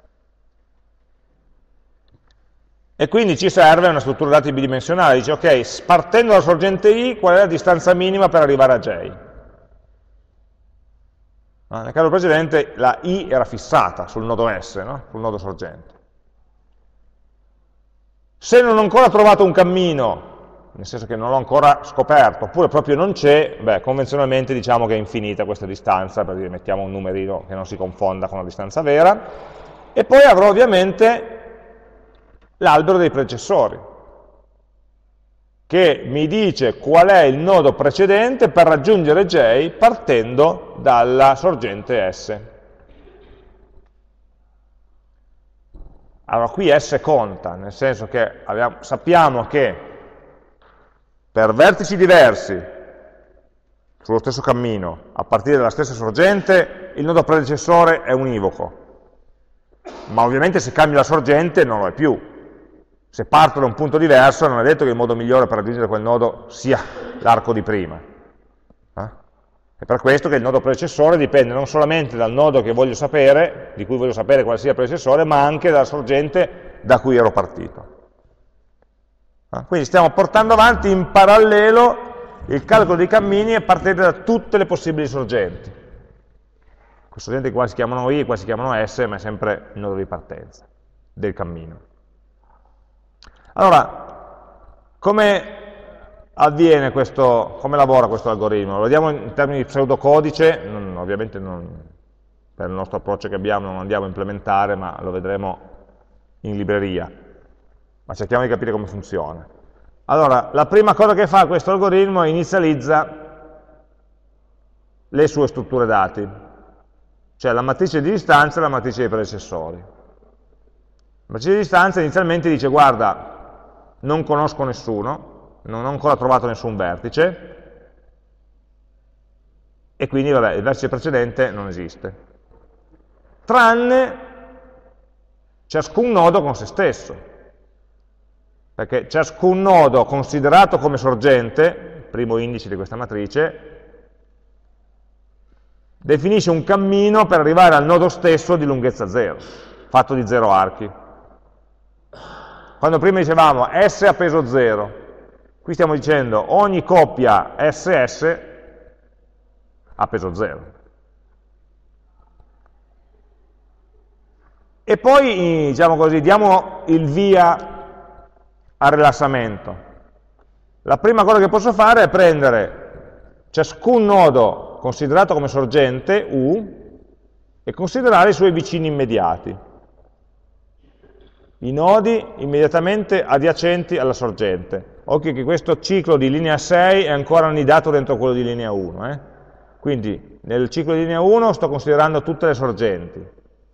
E quindi ci serve una struttura dati bidimensionale, dice ok, partendo dalla sorgente I, qual è la distanza minima per arrivare a J? No? Nel caso precedente la I era fissata sul nodo S, no? Sul nodo sorgente. Se non ho ancora trovato un cammino, nel senso che non l'ho ancora scoperto, oppure proprio non c'è, beh, convenzionalmente diciamo che è infinita questa distanza, per dire mettiamo un numerino che non si confonda con la distanza vera, e poi avrò ovviamente l'albero dei predecessori, che mi dice qual è il nodo precedente per raggiungere J partendo dalla sorgente S. Allora qui S conta, nel senso che sappiamo che per vertici diversi, sullo stesso cammino, a partire dalla stessa sorgente, il nodo predecessore è univoco. Ma ovviamente se cambio la sorgente non lo è più. Se parto da un punto diverso non è detto che il modo migliore per raggiungere quel nodo sia l'arco di prima. È per questo che il nodo predecessore dipende non solamente dal nodo che voglio sapere, di cui voglio sapere quale sia il predecessore, ma anche dalla sorgente da cui ero partito. Quindi stiamo portando avanti in parallelo il calcolo dei cammini a partire da tutte le possibili sorgenti. Le sorgenti qua si chiamano I, qua si chiamano S, ma è sempre il nodo di partenza del cammino. Allora, come avviene questo, come lavora questo algoritmo? Lo vediamo in termini di pseudocodice, ovviamente per il nostro approccio che abbiamo non andiamo a implementare, ma lo vedremo in libreria. Ma cerchiamo di capire come funziona. Allora, la prima cosa che fa questo algoritmo è inizializza le sue strutture dati, cioè la matrice di distanza e la matrice dei predecessori. La matrice di distanza inizialmente dice, guarda, non conosco nessuno, non ho ancora trovato nessun vertice, e quindi vabbè, il vertice precedente non esiste. Tranne ciascun nodo con se stesso. Perché ciascun nodo considerato come sorgente, primo indice di questa matrice, definisce un cammino per arrivare al nodo stesso di lunghezza 0, fatto di 0 archi. Quando prima dicevamo S a peso 0, qui stiamo dicendo ogni coppia SS a peso 0. E poi, diciamo così, diamo il via al rilassamento. La prima cosa che posso fare è prendere ciascun nodo considerato come sorgente, U, e considerare i suoi vicini immediati, i nodi immediatamente adiacenti alla sorgente. Occhio che questo ciclo di linea 6 è ancora annidato dentro quello di linea 1. Quindi nel ciclo di linea 1 sto considerando tutte le sorgenti.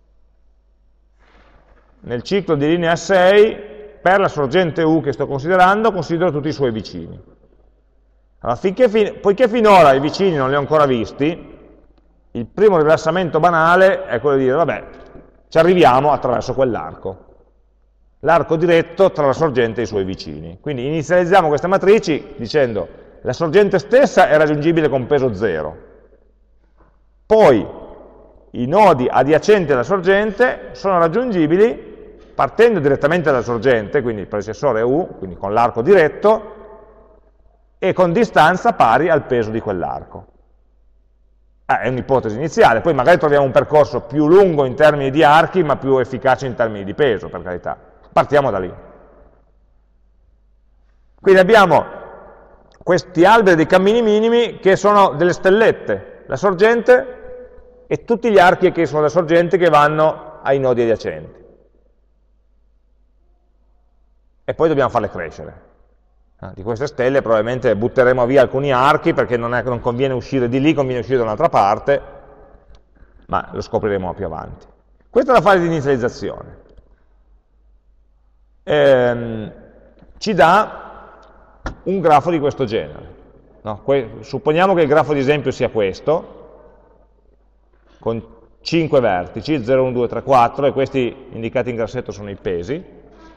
Nel ciclo di linea 6 per la sorgente U che sto considerando, considero tutti i suoi vicini. Allora, poiché finora i vicini non li ho ancora visti, il primo rilassamento banale è quello di dire, vabbè, ci arriviamo attraverso quell'arco. L'arco diretto tra la sorgente e i suoi vicini. Quindi inizializziamo queste matrici dicendo, la sorgente stessa è raggiungibile con peso 0. Poi i nodi adiacenti alla sorgente sono raggiungibili partendo direttamente dalla sorgente, quindi il predecessore è U, quindi con l'arco diretto, e con distanza pari al peso di quell'arco. È un'ipotesi iniziale, poi magari troviamo un percorso più lungo in termini di archi, ma più efficace in termini di peso, per carità. Partiamo da lì. Quindi abbiamo questi alberi dei cammini minimi che sono delle stellette, la sorgente e tutti gli archi che sono la sorgente che vanno ai nodi adiacenti. E poi dobbiamo farle crescere. Di queste stelle probabilmente butteremo via alcuni archi perché non conviene uscire di lì, conviene uscire da un'altra parte, ma lo scopriremo più avanti. Questa è la fase di inizializzazione. Ci dà un grafo di questo genere. No? Supponiamo che il grafo di esempio sia questo, con 5 vertici, 0, 1, 2, 3, 4, e questi indicati in grassetto sono i pesi.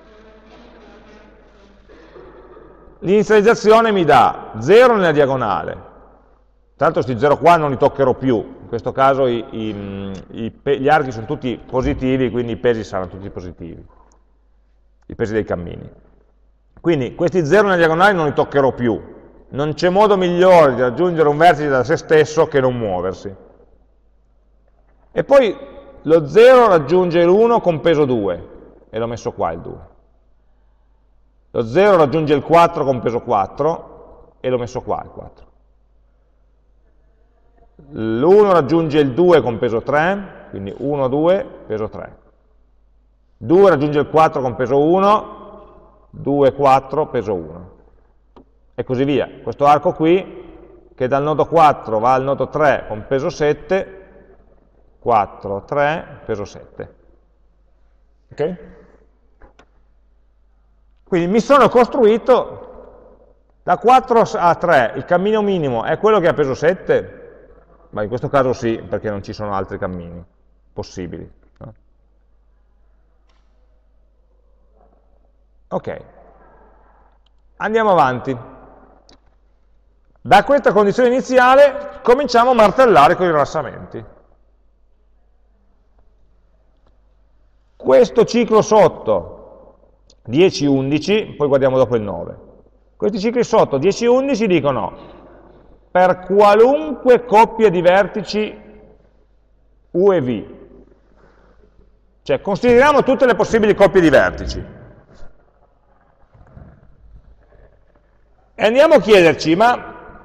L'inizializzazione mi dà 0 nella diagonale, tra l'altro questi 0 qua non li toccherò più, in questo caso gli archi sono tutti positivi, quindi i pesi saranno tutti positivi, i pesi dei cammini. Quindi questi 0 nella diagonale non li toccherò più, non c'è modo migliore di raggiungere un vertice da se stesso che non muoversi. E poi lo 0 raggiunge l'1 con peso 2, e l'ho messo qua il 2. Lo 0 raggiunge il 4 con peso 4, e l'ho messo qua il 4. L'1 raggiunge il 2 con peso 3, quindi 1, 2, peso 3. 2 raggiunge il 4 con peso 1, 2, 4, peso 1. E così via. Questo arco qui, che dal nodo 4 va al nodo 3 con peso 7, 4, 3, peso 7. Ok? Quindi mi sono costruito da 4 a 3, il cammino minimo è quello che ha peso 7? Ma in questo caso sì, perché non ci sono altri cammini possibili. No? Ok, andiamo avanti. Da questa condizione iniziale cominciamo a martellare con i rilassamenti. Questo ciclo sotto 10, 11, poi guardiamo dopo il 9. Questi cicli sotto 10, 11 dicono per qualunque coppia di vertici U e V. Cioè, consideriamo tutte le possibili coppie di vertici. E andiamo a chiederci, ma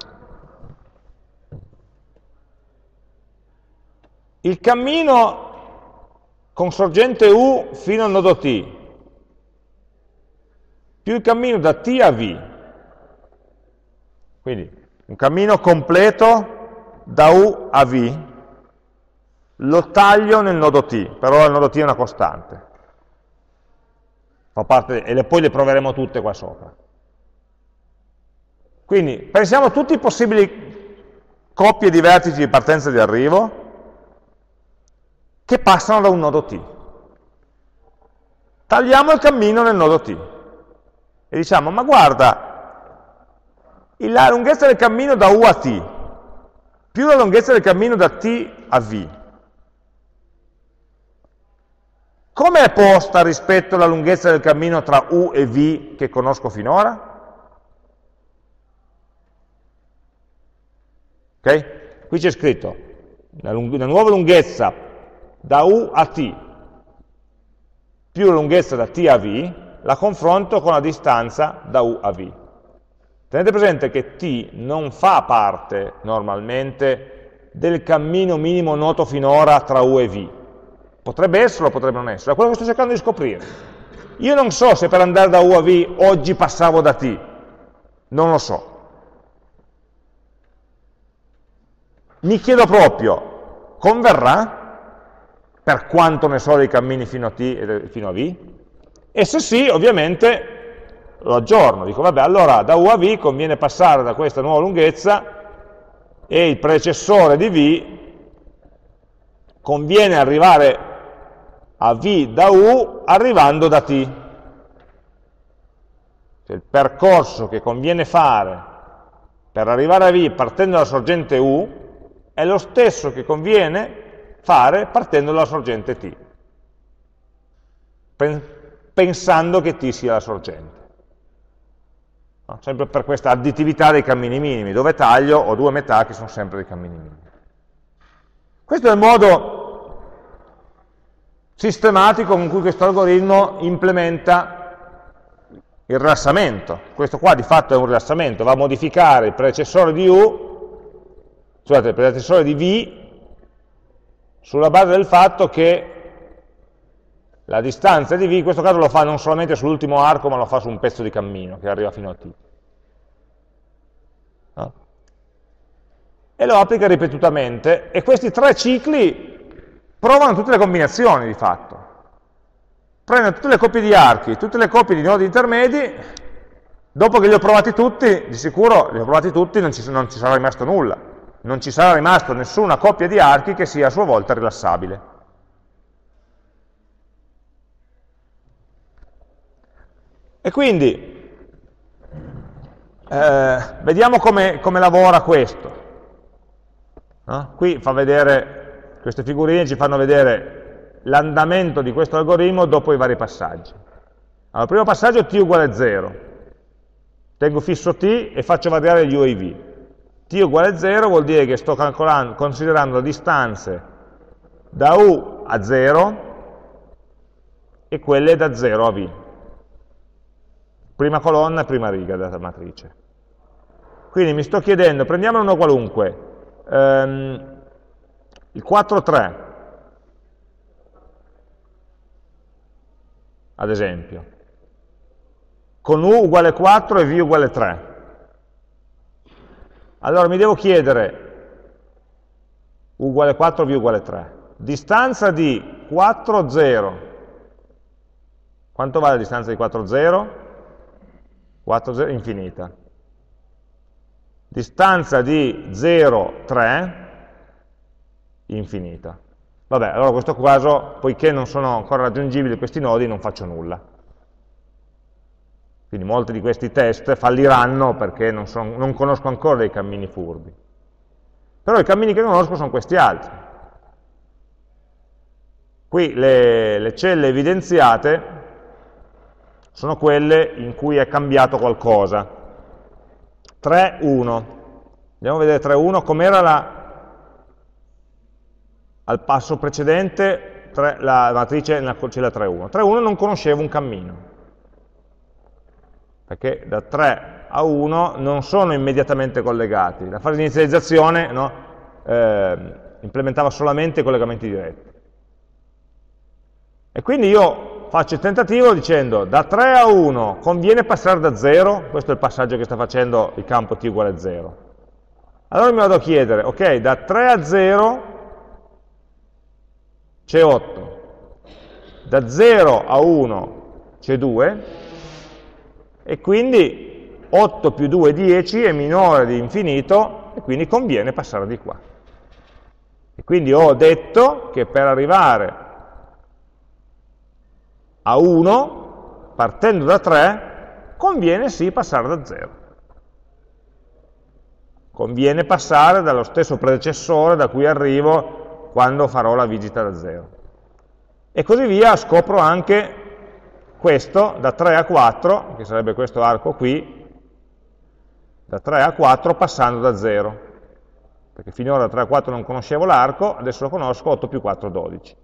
il cammino con sorgente U fino al nodo T, più il cammino da T a V, quindi un cammino completo da U a V, lo taglio nel nodo T, però il nodo T è una costante. Fa parte, e poi le proveremo tutte qua sopra. Quindi pensiamo a tutte le possibili coppie di vertici di partenza e di arrivo che passano da un nodo T. Tagliamo il cammino nel nodo T e diciamo, ma guarda, la lunghezza del cammino da U a T più la lunghezza del cammino da T a V, come è posta rispetto alla lunghezza del cammino tra U e V che conosco finora? Ok? Qui c'è scritto la nuova lunghezza da U a T più la lunghezza da T a V, la confronto con la distanza da U a V. Tenete presente che T non fa parte normalmente del cammino minimo noto finora tra U e V. Potrebbe esserlo, potrebbe non esserlo. È quello che sto cercando di scoprire. Io non so se per andare da U a V oggi passavo da T. Non lo so. Mi chiedo proprio, converrà? Per quanto ne so dei cammini fino a T e fino a V? E se sì, ovviamente lo aggiorno, dico vabbè, allora da U a V conviene passare da questa nuova lunghezza e il predecessore di V conviene arrivare a V da U arrivando da T. Cioè, il percorso che conviene fare per arrivare a V partendo dalla sorgente U è lo stesso che conviene fare partendo dalla sorgente T, pensando che T sia la sorgente. No? Sempre per questa additività dei cammini minimi, dove taglio ho due metà che sono sempre dei cammini minimi. Questo è il modo sistematico con cui questo algoritmo implementa il rilassamento. Questo qua di fatto è un rilassamento, va a modificare il predecessore di il predecessore di V sulla base del fatto che la distanza di V, in questo caso lo fa non solamente sull'ultimo arco, ma lo fa su un pezzo di cammino che arriva fino a T. No? E lo applica ripetutamente, e questi tre cicli provano tutte le combinazioni di fatto. Prendono tutte le coppie di archi, tutte le coppie di nodi intermedi, dopo che li ho provati tutti, di sicuro li ho provati tutti, non ci sarà rimasto nulla. Non ci sarà rimasto nessuna coppia di archi che sia a sua volta rilassabile. E quindi vediamo come lavora questo. No? Qui fa vedere, queste figurine ci fanno vedere l'andamento di questo algoritmo dopo i vari passaggi. Allora, il primo passaggio T uguale 0. Tengo fisso T e faccio variare gli U e i V. T uguale 0 vuol dire che sto considerando le distanze da U a 0 e quelle da 0 a V. Prima colonna e prima riga della matrice. Quindi mi sto chiedendo, prendiamo uno qualunque, il 4, 3, ad esempio, con U uguale 4 e V uguale 3. Allora mi devo chiedere, U uguale 4, V uguale 3, distanza di 4, 0, quanto vale la distanza di 4, 0? 4, 0, infinita. Distanza di 0, 3, infinita. Vabbè, allora in questo caso, poiché non sono ancora raggiungibili questi nodi, non faccio nulla. Quindi molti di questi test falliranno perché non conosco ancora dei cammini furbi. Però i cammini che conosco sono questi altri. Qui le celle evidenziate sono quelle in cui è cambiato qualcosa. 3, 1. Andiamo a vedere 3, 1, com'era al passo precedente la matrice nella cella 3, 1. 3, 1 non conoscevo un cammino, perché da 3 a 1 non sono immediatamente collegati. La fase di inizializzazione, no, implementava solamente i collegamenti diretti. E quindi io faccio il tentativo dicendo da 3 a 1 conviene passare da 0, questo è il passaggio che sta facendo il campo t uguale 0. Allora mi vado a chiedere, ok, da 3 a 0 c'è 8, da 0 a 1 c'è 2, e quindi 8 più 2 è 10, è minore di infinito, e quindi conviene passare di qua. E quindi ho detto che per arrivare a 1, partendo da 3, conviene sì passare da 0. Conviene passare dallo stesso predecessore da cui arrivo quando farò la visita da 0. E così via, scopro anche questo, da 3 a 4, che sarebbe questo arco qui, da 3 a 4 passando da 0. Perché finora da 3 a 4 non conoscevo l'arco, adesso lo conosco, 8 più 4, 12.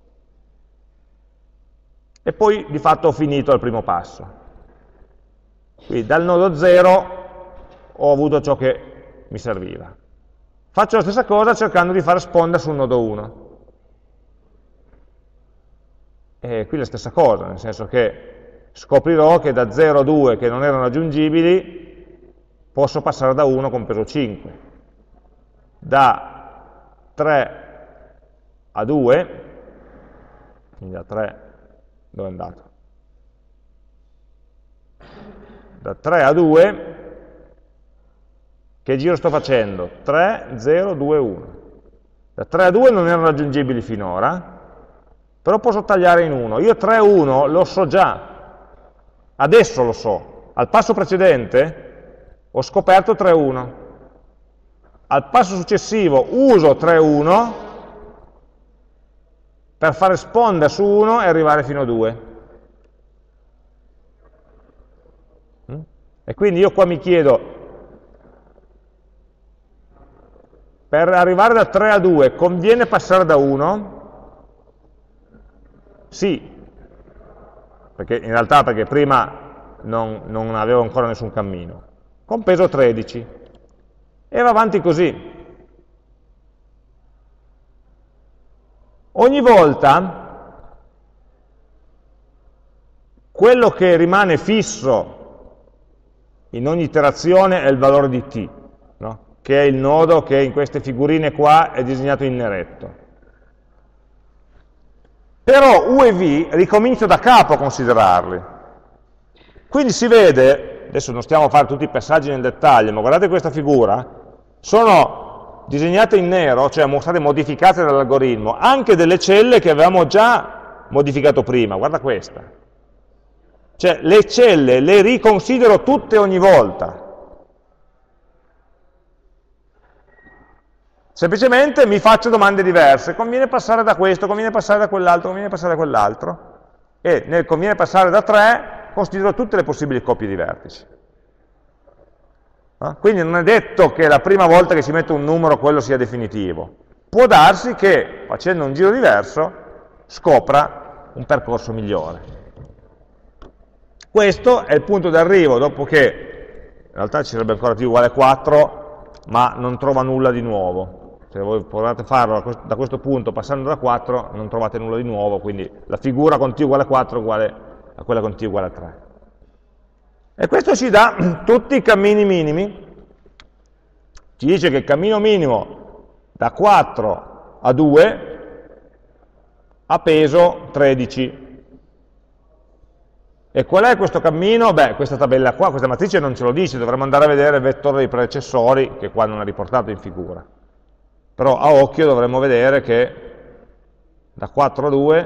E poi di fatto ho finito al primo passo. Quindi dal nodo 0 ho avuto ciò che mi serviva. Faccio la stessa cosa cercando di fare sponda sul nodo 1. E qui la stessa cosa, nel senso che scoprirò che da 0 a 2 che non erano raggiungibili posso passare da 1 con peso 5. Da 3 a 2, quindi da 3, dove è andato? Da 3 a 2, che giro sto facendo? 3, 0, 2, 1. Da 3 a 2 non erano raggiungibili finora, però posso tagliare in 1. Io 3, 1 lo so già, adesso lo so. Al passo precedente ho scoperto 3, 1. Al passo successivo uso 3, 1 per fare sponda su 1 e arrivare fino a 2. E quindi io qua mi chiedo, per arrivare da 3 a 2 conviene passare da 1? Sì, perché in realtà perché prima non avevo ancora nessun cammino, con peso 13, e va avanti così. Ogni volta quello che rimane fisso in ogni iterazione è il valore di t, no? Che è il nodo che in queste figurine qua è disegnato in neretto. Però U e V ricomincio da capo a considerarli. Quindi si vede, adesso non stiamo a fare tutti i passaggi nel dettaglio, ma guardate questa figura, sono disegnate in nero, cioè state modificate dall'algoritmo, anche delle celle che avevamo già modificato prima, guarda questa. Cioè le celle le riconsidero tutte ogni volta. Semplicemente mi faccio domande diverse, conviene passare da questo, conviene passare da quell'altro, conviene passare da quell'altro, e nel conviene passare da 3 considero tutte le possibili coppie di vertici. Quindi non è detto che la prima volta che si mette un numero quello sia definitivo, può darsi che facendo un giro diverso scopra un percorso migliore. Questo è il punto d'arrivo, dopo che in realtà ci sarebbe ancora t uguale 4, ma non trova nulla di nuovo. Se voi provate a farlo da questo punto passando da 4 non trovate nulla di nuovo, quindi la figura con t uguale 4 è uguale a quella con t uguale 3. E questo ci dà tutti i cammini minimi. Ci dice che il cammino minimo da 4 a 2 ha peso 13. E qual è questo cammino? Beh, questa tabella qua, questa matrice non ce lo dice, dovremmo andare a vedere il vettore dei predecessori, che qua non è riportato in figura. Però a occhio dovremmo vedere che da 4 a 2,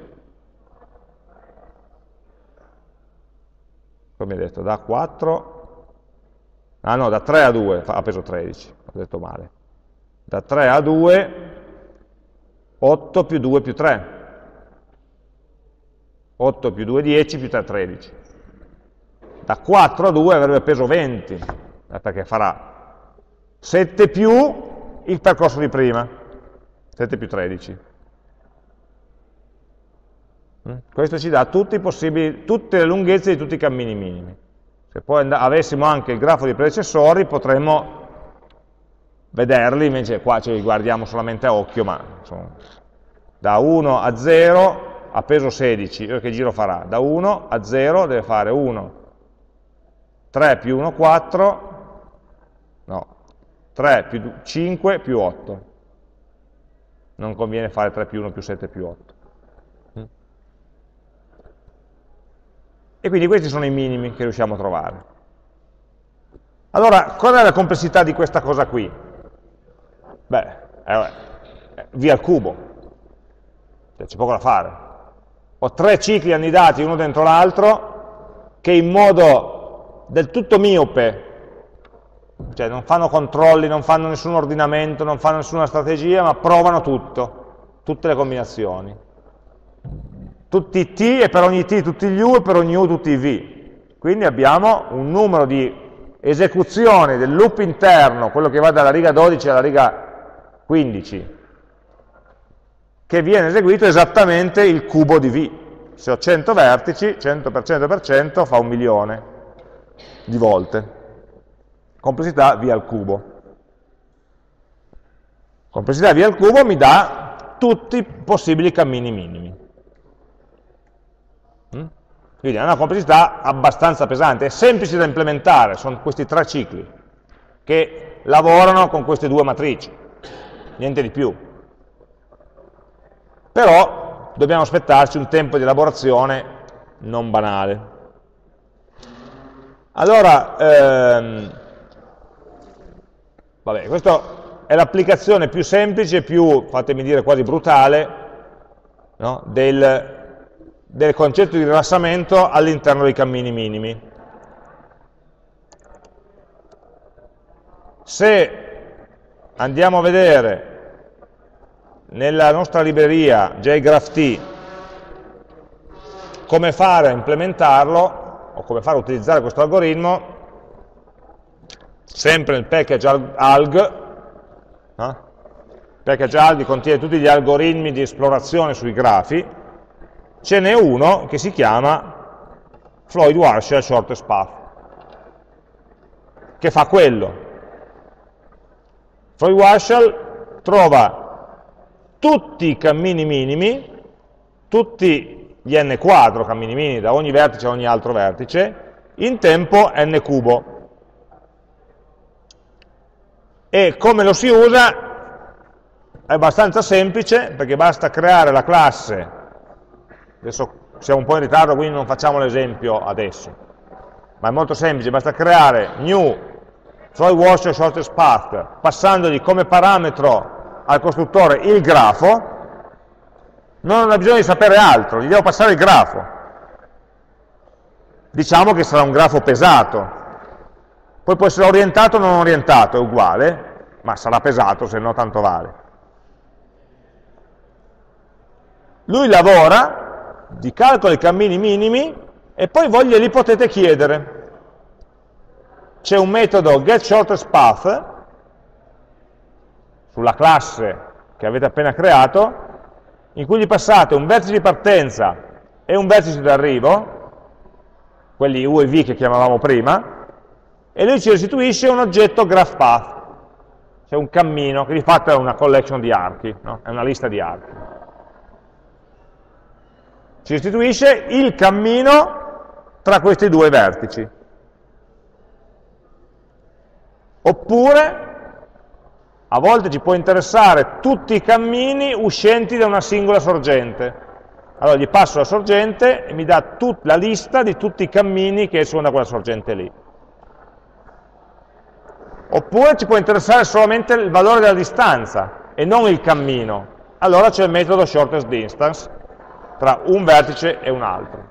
come ho detto, da 4, ah no, da 3 a 2 ha peso 13, ho detto male. Da 3 a 2, 8 più 2 più 3. 8 più 2, 10, più 3, 13. Da 4 a 2 avrebbe peso 20, perché farà 7 più il percorso di prima, 7 più 13. Questo ci dà tutte le lunghezze di tutti i cammini minimi. Se poi avessimo anche il grafo dei predecessori potremmo vederli, invece qua ce li guardiamo solamente a occhio, ma insomma, da 1 a 0 ha peso 16, che giro farà? Da 1 a 0 deve fare 1, 3 più 1, 4, no, 3 più 5 più 8. Non conviene fare 3 più 1 più 7 più 8. E quindi questi sono i minimi che riusciamo a trovare. Allora, qual è la complessità di questa cosa qui? Beh, via al cubo, c'è poco da fare. Ho 3 cicli annidati uno dentro l'altro che in modo del tutto miope, cioè non fanno controlli, non fanno nessun ordinamento, non fanno nessuna strategia, ma provano tutto, tutte le combinazioni. Tutti i t e per ogni t tutti gli u e per ogni u tutti i v. Quindi abbiamo un numero di esecuzioni del loop interno, quello che va dalla riga 12 alla riga 15, che viene eseguito esattamente il cubo di v. Se ho 100 vertici, 100 per 100 per 100 fa 1.000.000 di volte. Complessità v al cubo. Complessità v al cubo mi dà tutti i possibili cammini minimi. Quindi è una complessità abbastanza pesante, è semplice da implementare, sono questi 3 cicli che lavorano con queste 2 matrici, niente di più. Però dobbiamo aspettarci un tempo di elaborazione non banale. Allora, vabbè, questa è l'applicazione più semplice, più, fatemi dire, quasi brutale, no, del concetto di rilassamento all'interno dei cammini minimi. Se andiamo a vedere nella nostra libreria JGraphT come fare a implementarlo, o come fare a utilizzare questo algoritmo, sempre nel package alg, il package alg contiene tutti gli algoritmi di esplorazione sui grafi, ce n'è uno che si chiama Floyd-Warshall Shortest Path, che fa quello. Floyd-Warshall trova tutti i cammini minimi, tutti gli n quadro cammini minimi da ogni vertice a ogni altro vertice, in tempo n cubo. E come lo si usa? È abbastanza semplice, perché basta creare la classe. Adesso siamo un po' in ritardo, quindi non facciamo l'esempio adesso, ma è molto semplice, basta creare new Floyd-Warshall Shortest Path, passandogli come parametro al costruttore il grafo, non ho bisogno di sapere altro, gli devo passare il grafo. Diciamo che sarà un grafo pesato, poi può essere orientato o non orientato, è uguale, ma sarà pesato, se no tanto vale. Lui lavora, vi calcola i cammini minimi e poi voi glieli potete chiedere. C'è un metodo getShortestPath sulla classe che avete appena creato, in cui gli passate un vertice di partenza e un vertice d'arrivo, quelli U e V che chiamavamo prima, e lui ci restituisce un oggetto GraphPath, cioè un cammino, che di fatto è una collection di archi, no? È una lista di archi. Ci restituisce il cammino tra questi due vertici. Oppure, a volte ci può interessare tutti i cammini uscenti da una singola sorgente. Allora gli passo la sorgente e mi dà la lista di tutti i cammini che escono da quella sorgente lì. Oppure ci può interessare solamente il valore della distanza e non il cammino. Allora c'è il metodo shortest distance tra un vertice e un altro.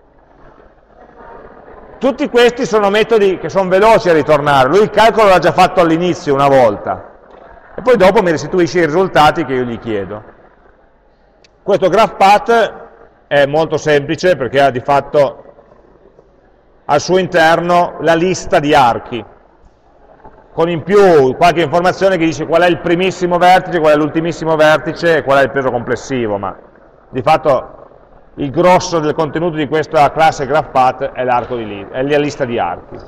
Tutti questi sono metodi che sono veloci a ritornare. Lui il calcolo l'ha già fatto all'inizio una volta e poi dopo mi restituisce i risultati che io gli chiedo. Questo GraphPath è molto semplice perché ha di fatto al suo interno la lista di archi, con in più qualche informazione che dice qual è il primissimo vertice, qual è l'ultimissimo vertice e qual è il peso complessivo, ma di fatto il grosso del contenuto di questa classe GraphPath è l'arco è la lista di archi.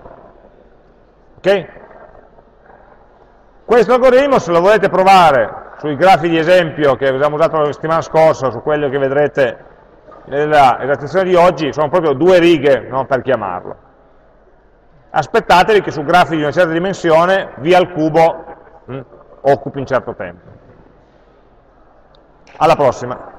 Ok? Questo algoritmo, se lo volete provare sui grafi di esempio che abbiamo usato la settimana scorsa, su quello che vedrete nella esercitazione di oggi, sono proprio 2 righe, no, per chiamarlo. Aspettatevi che su grafi di una certa dimensione v al cubo occupi un certo tempo. Alla prossima!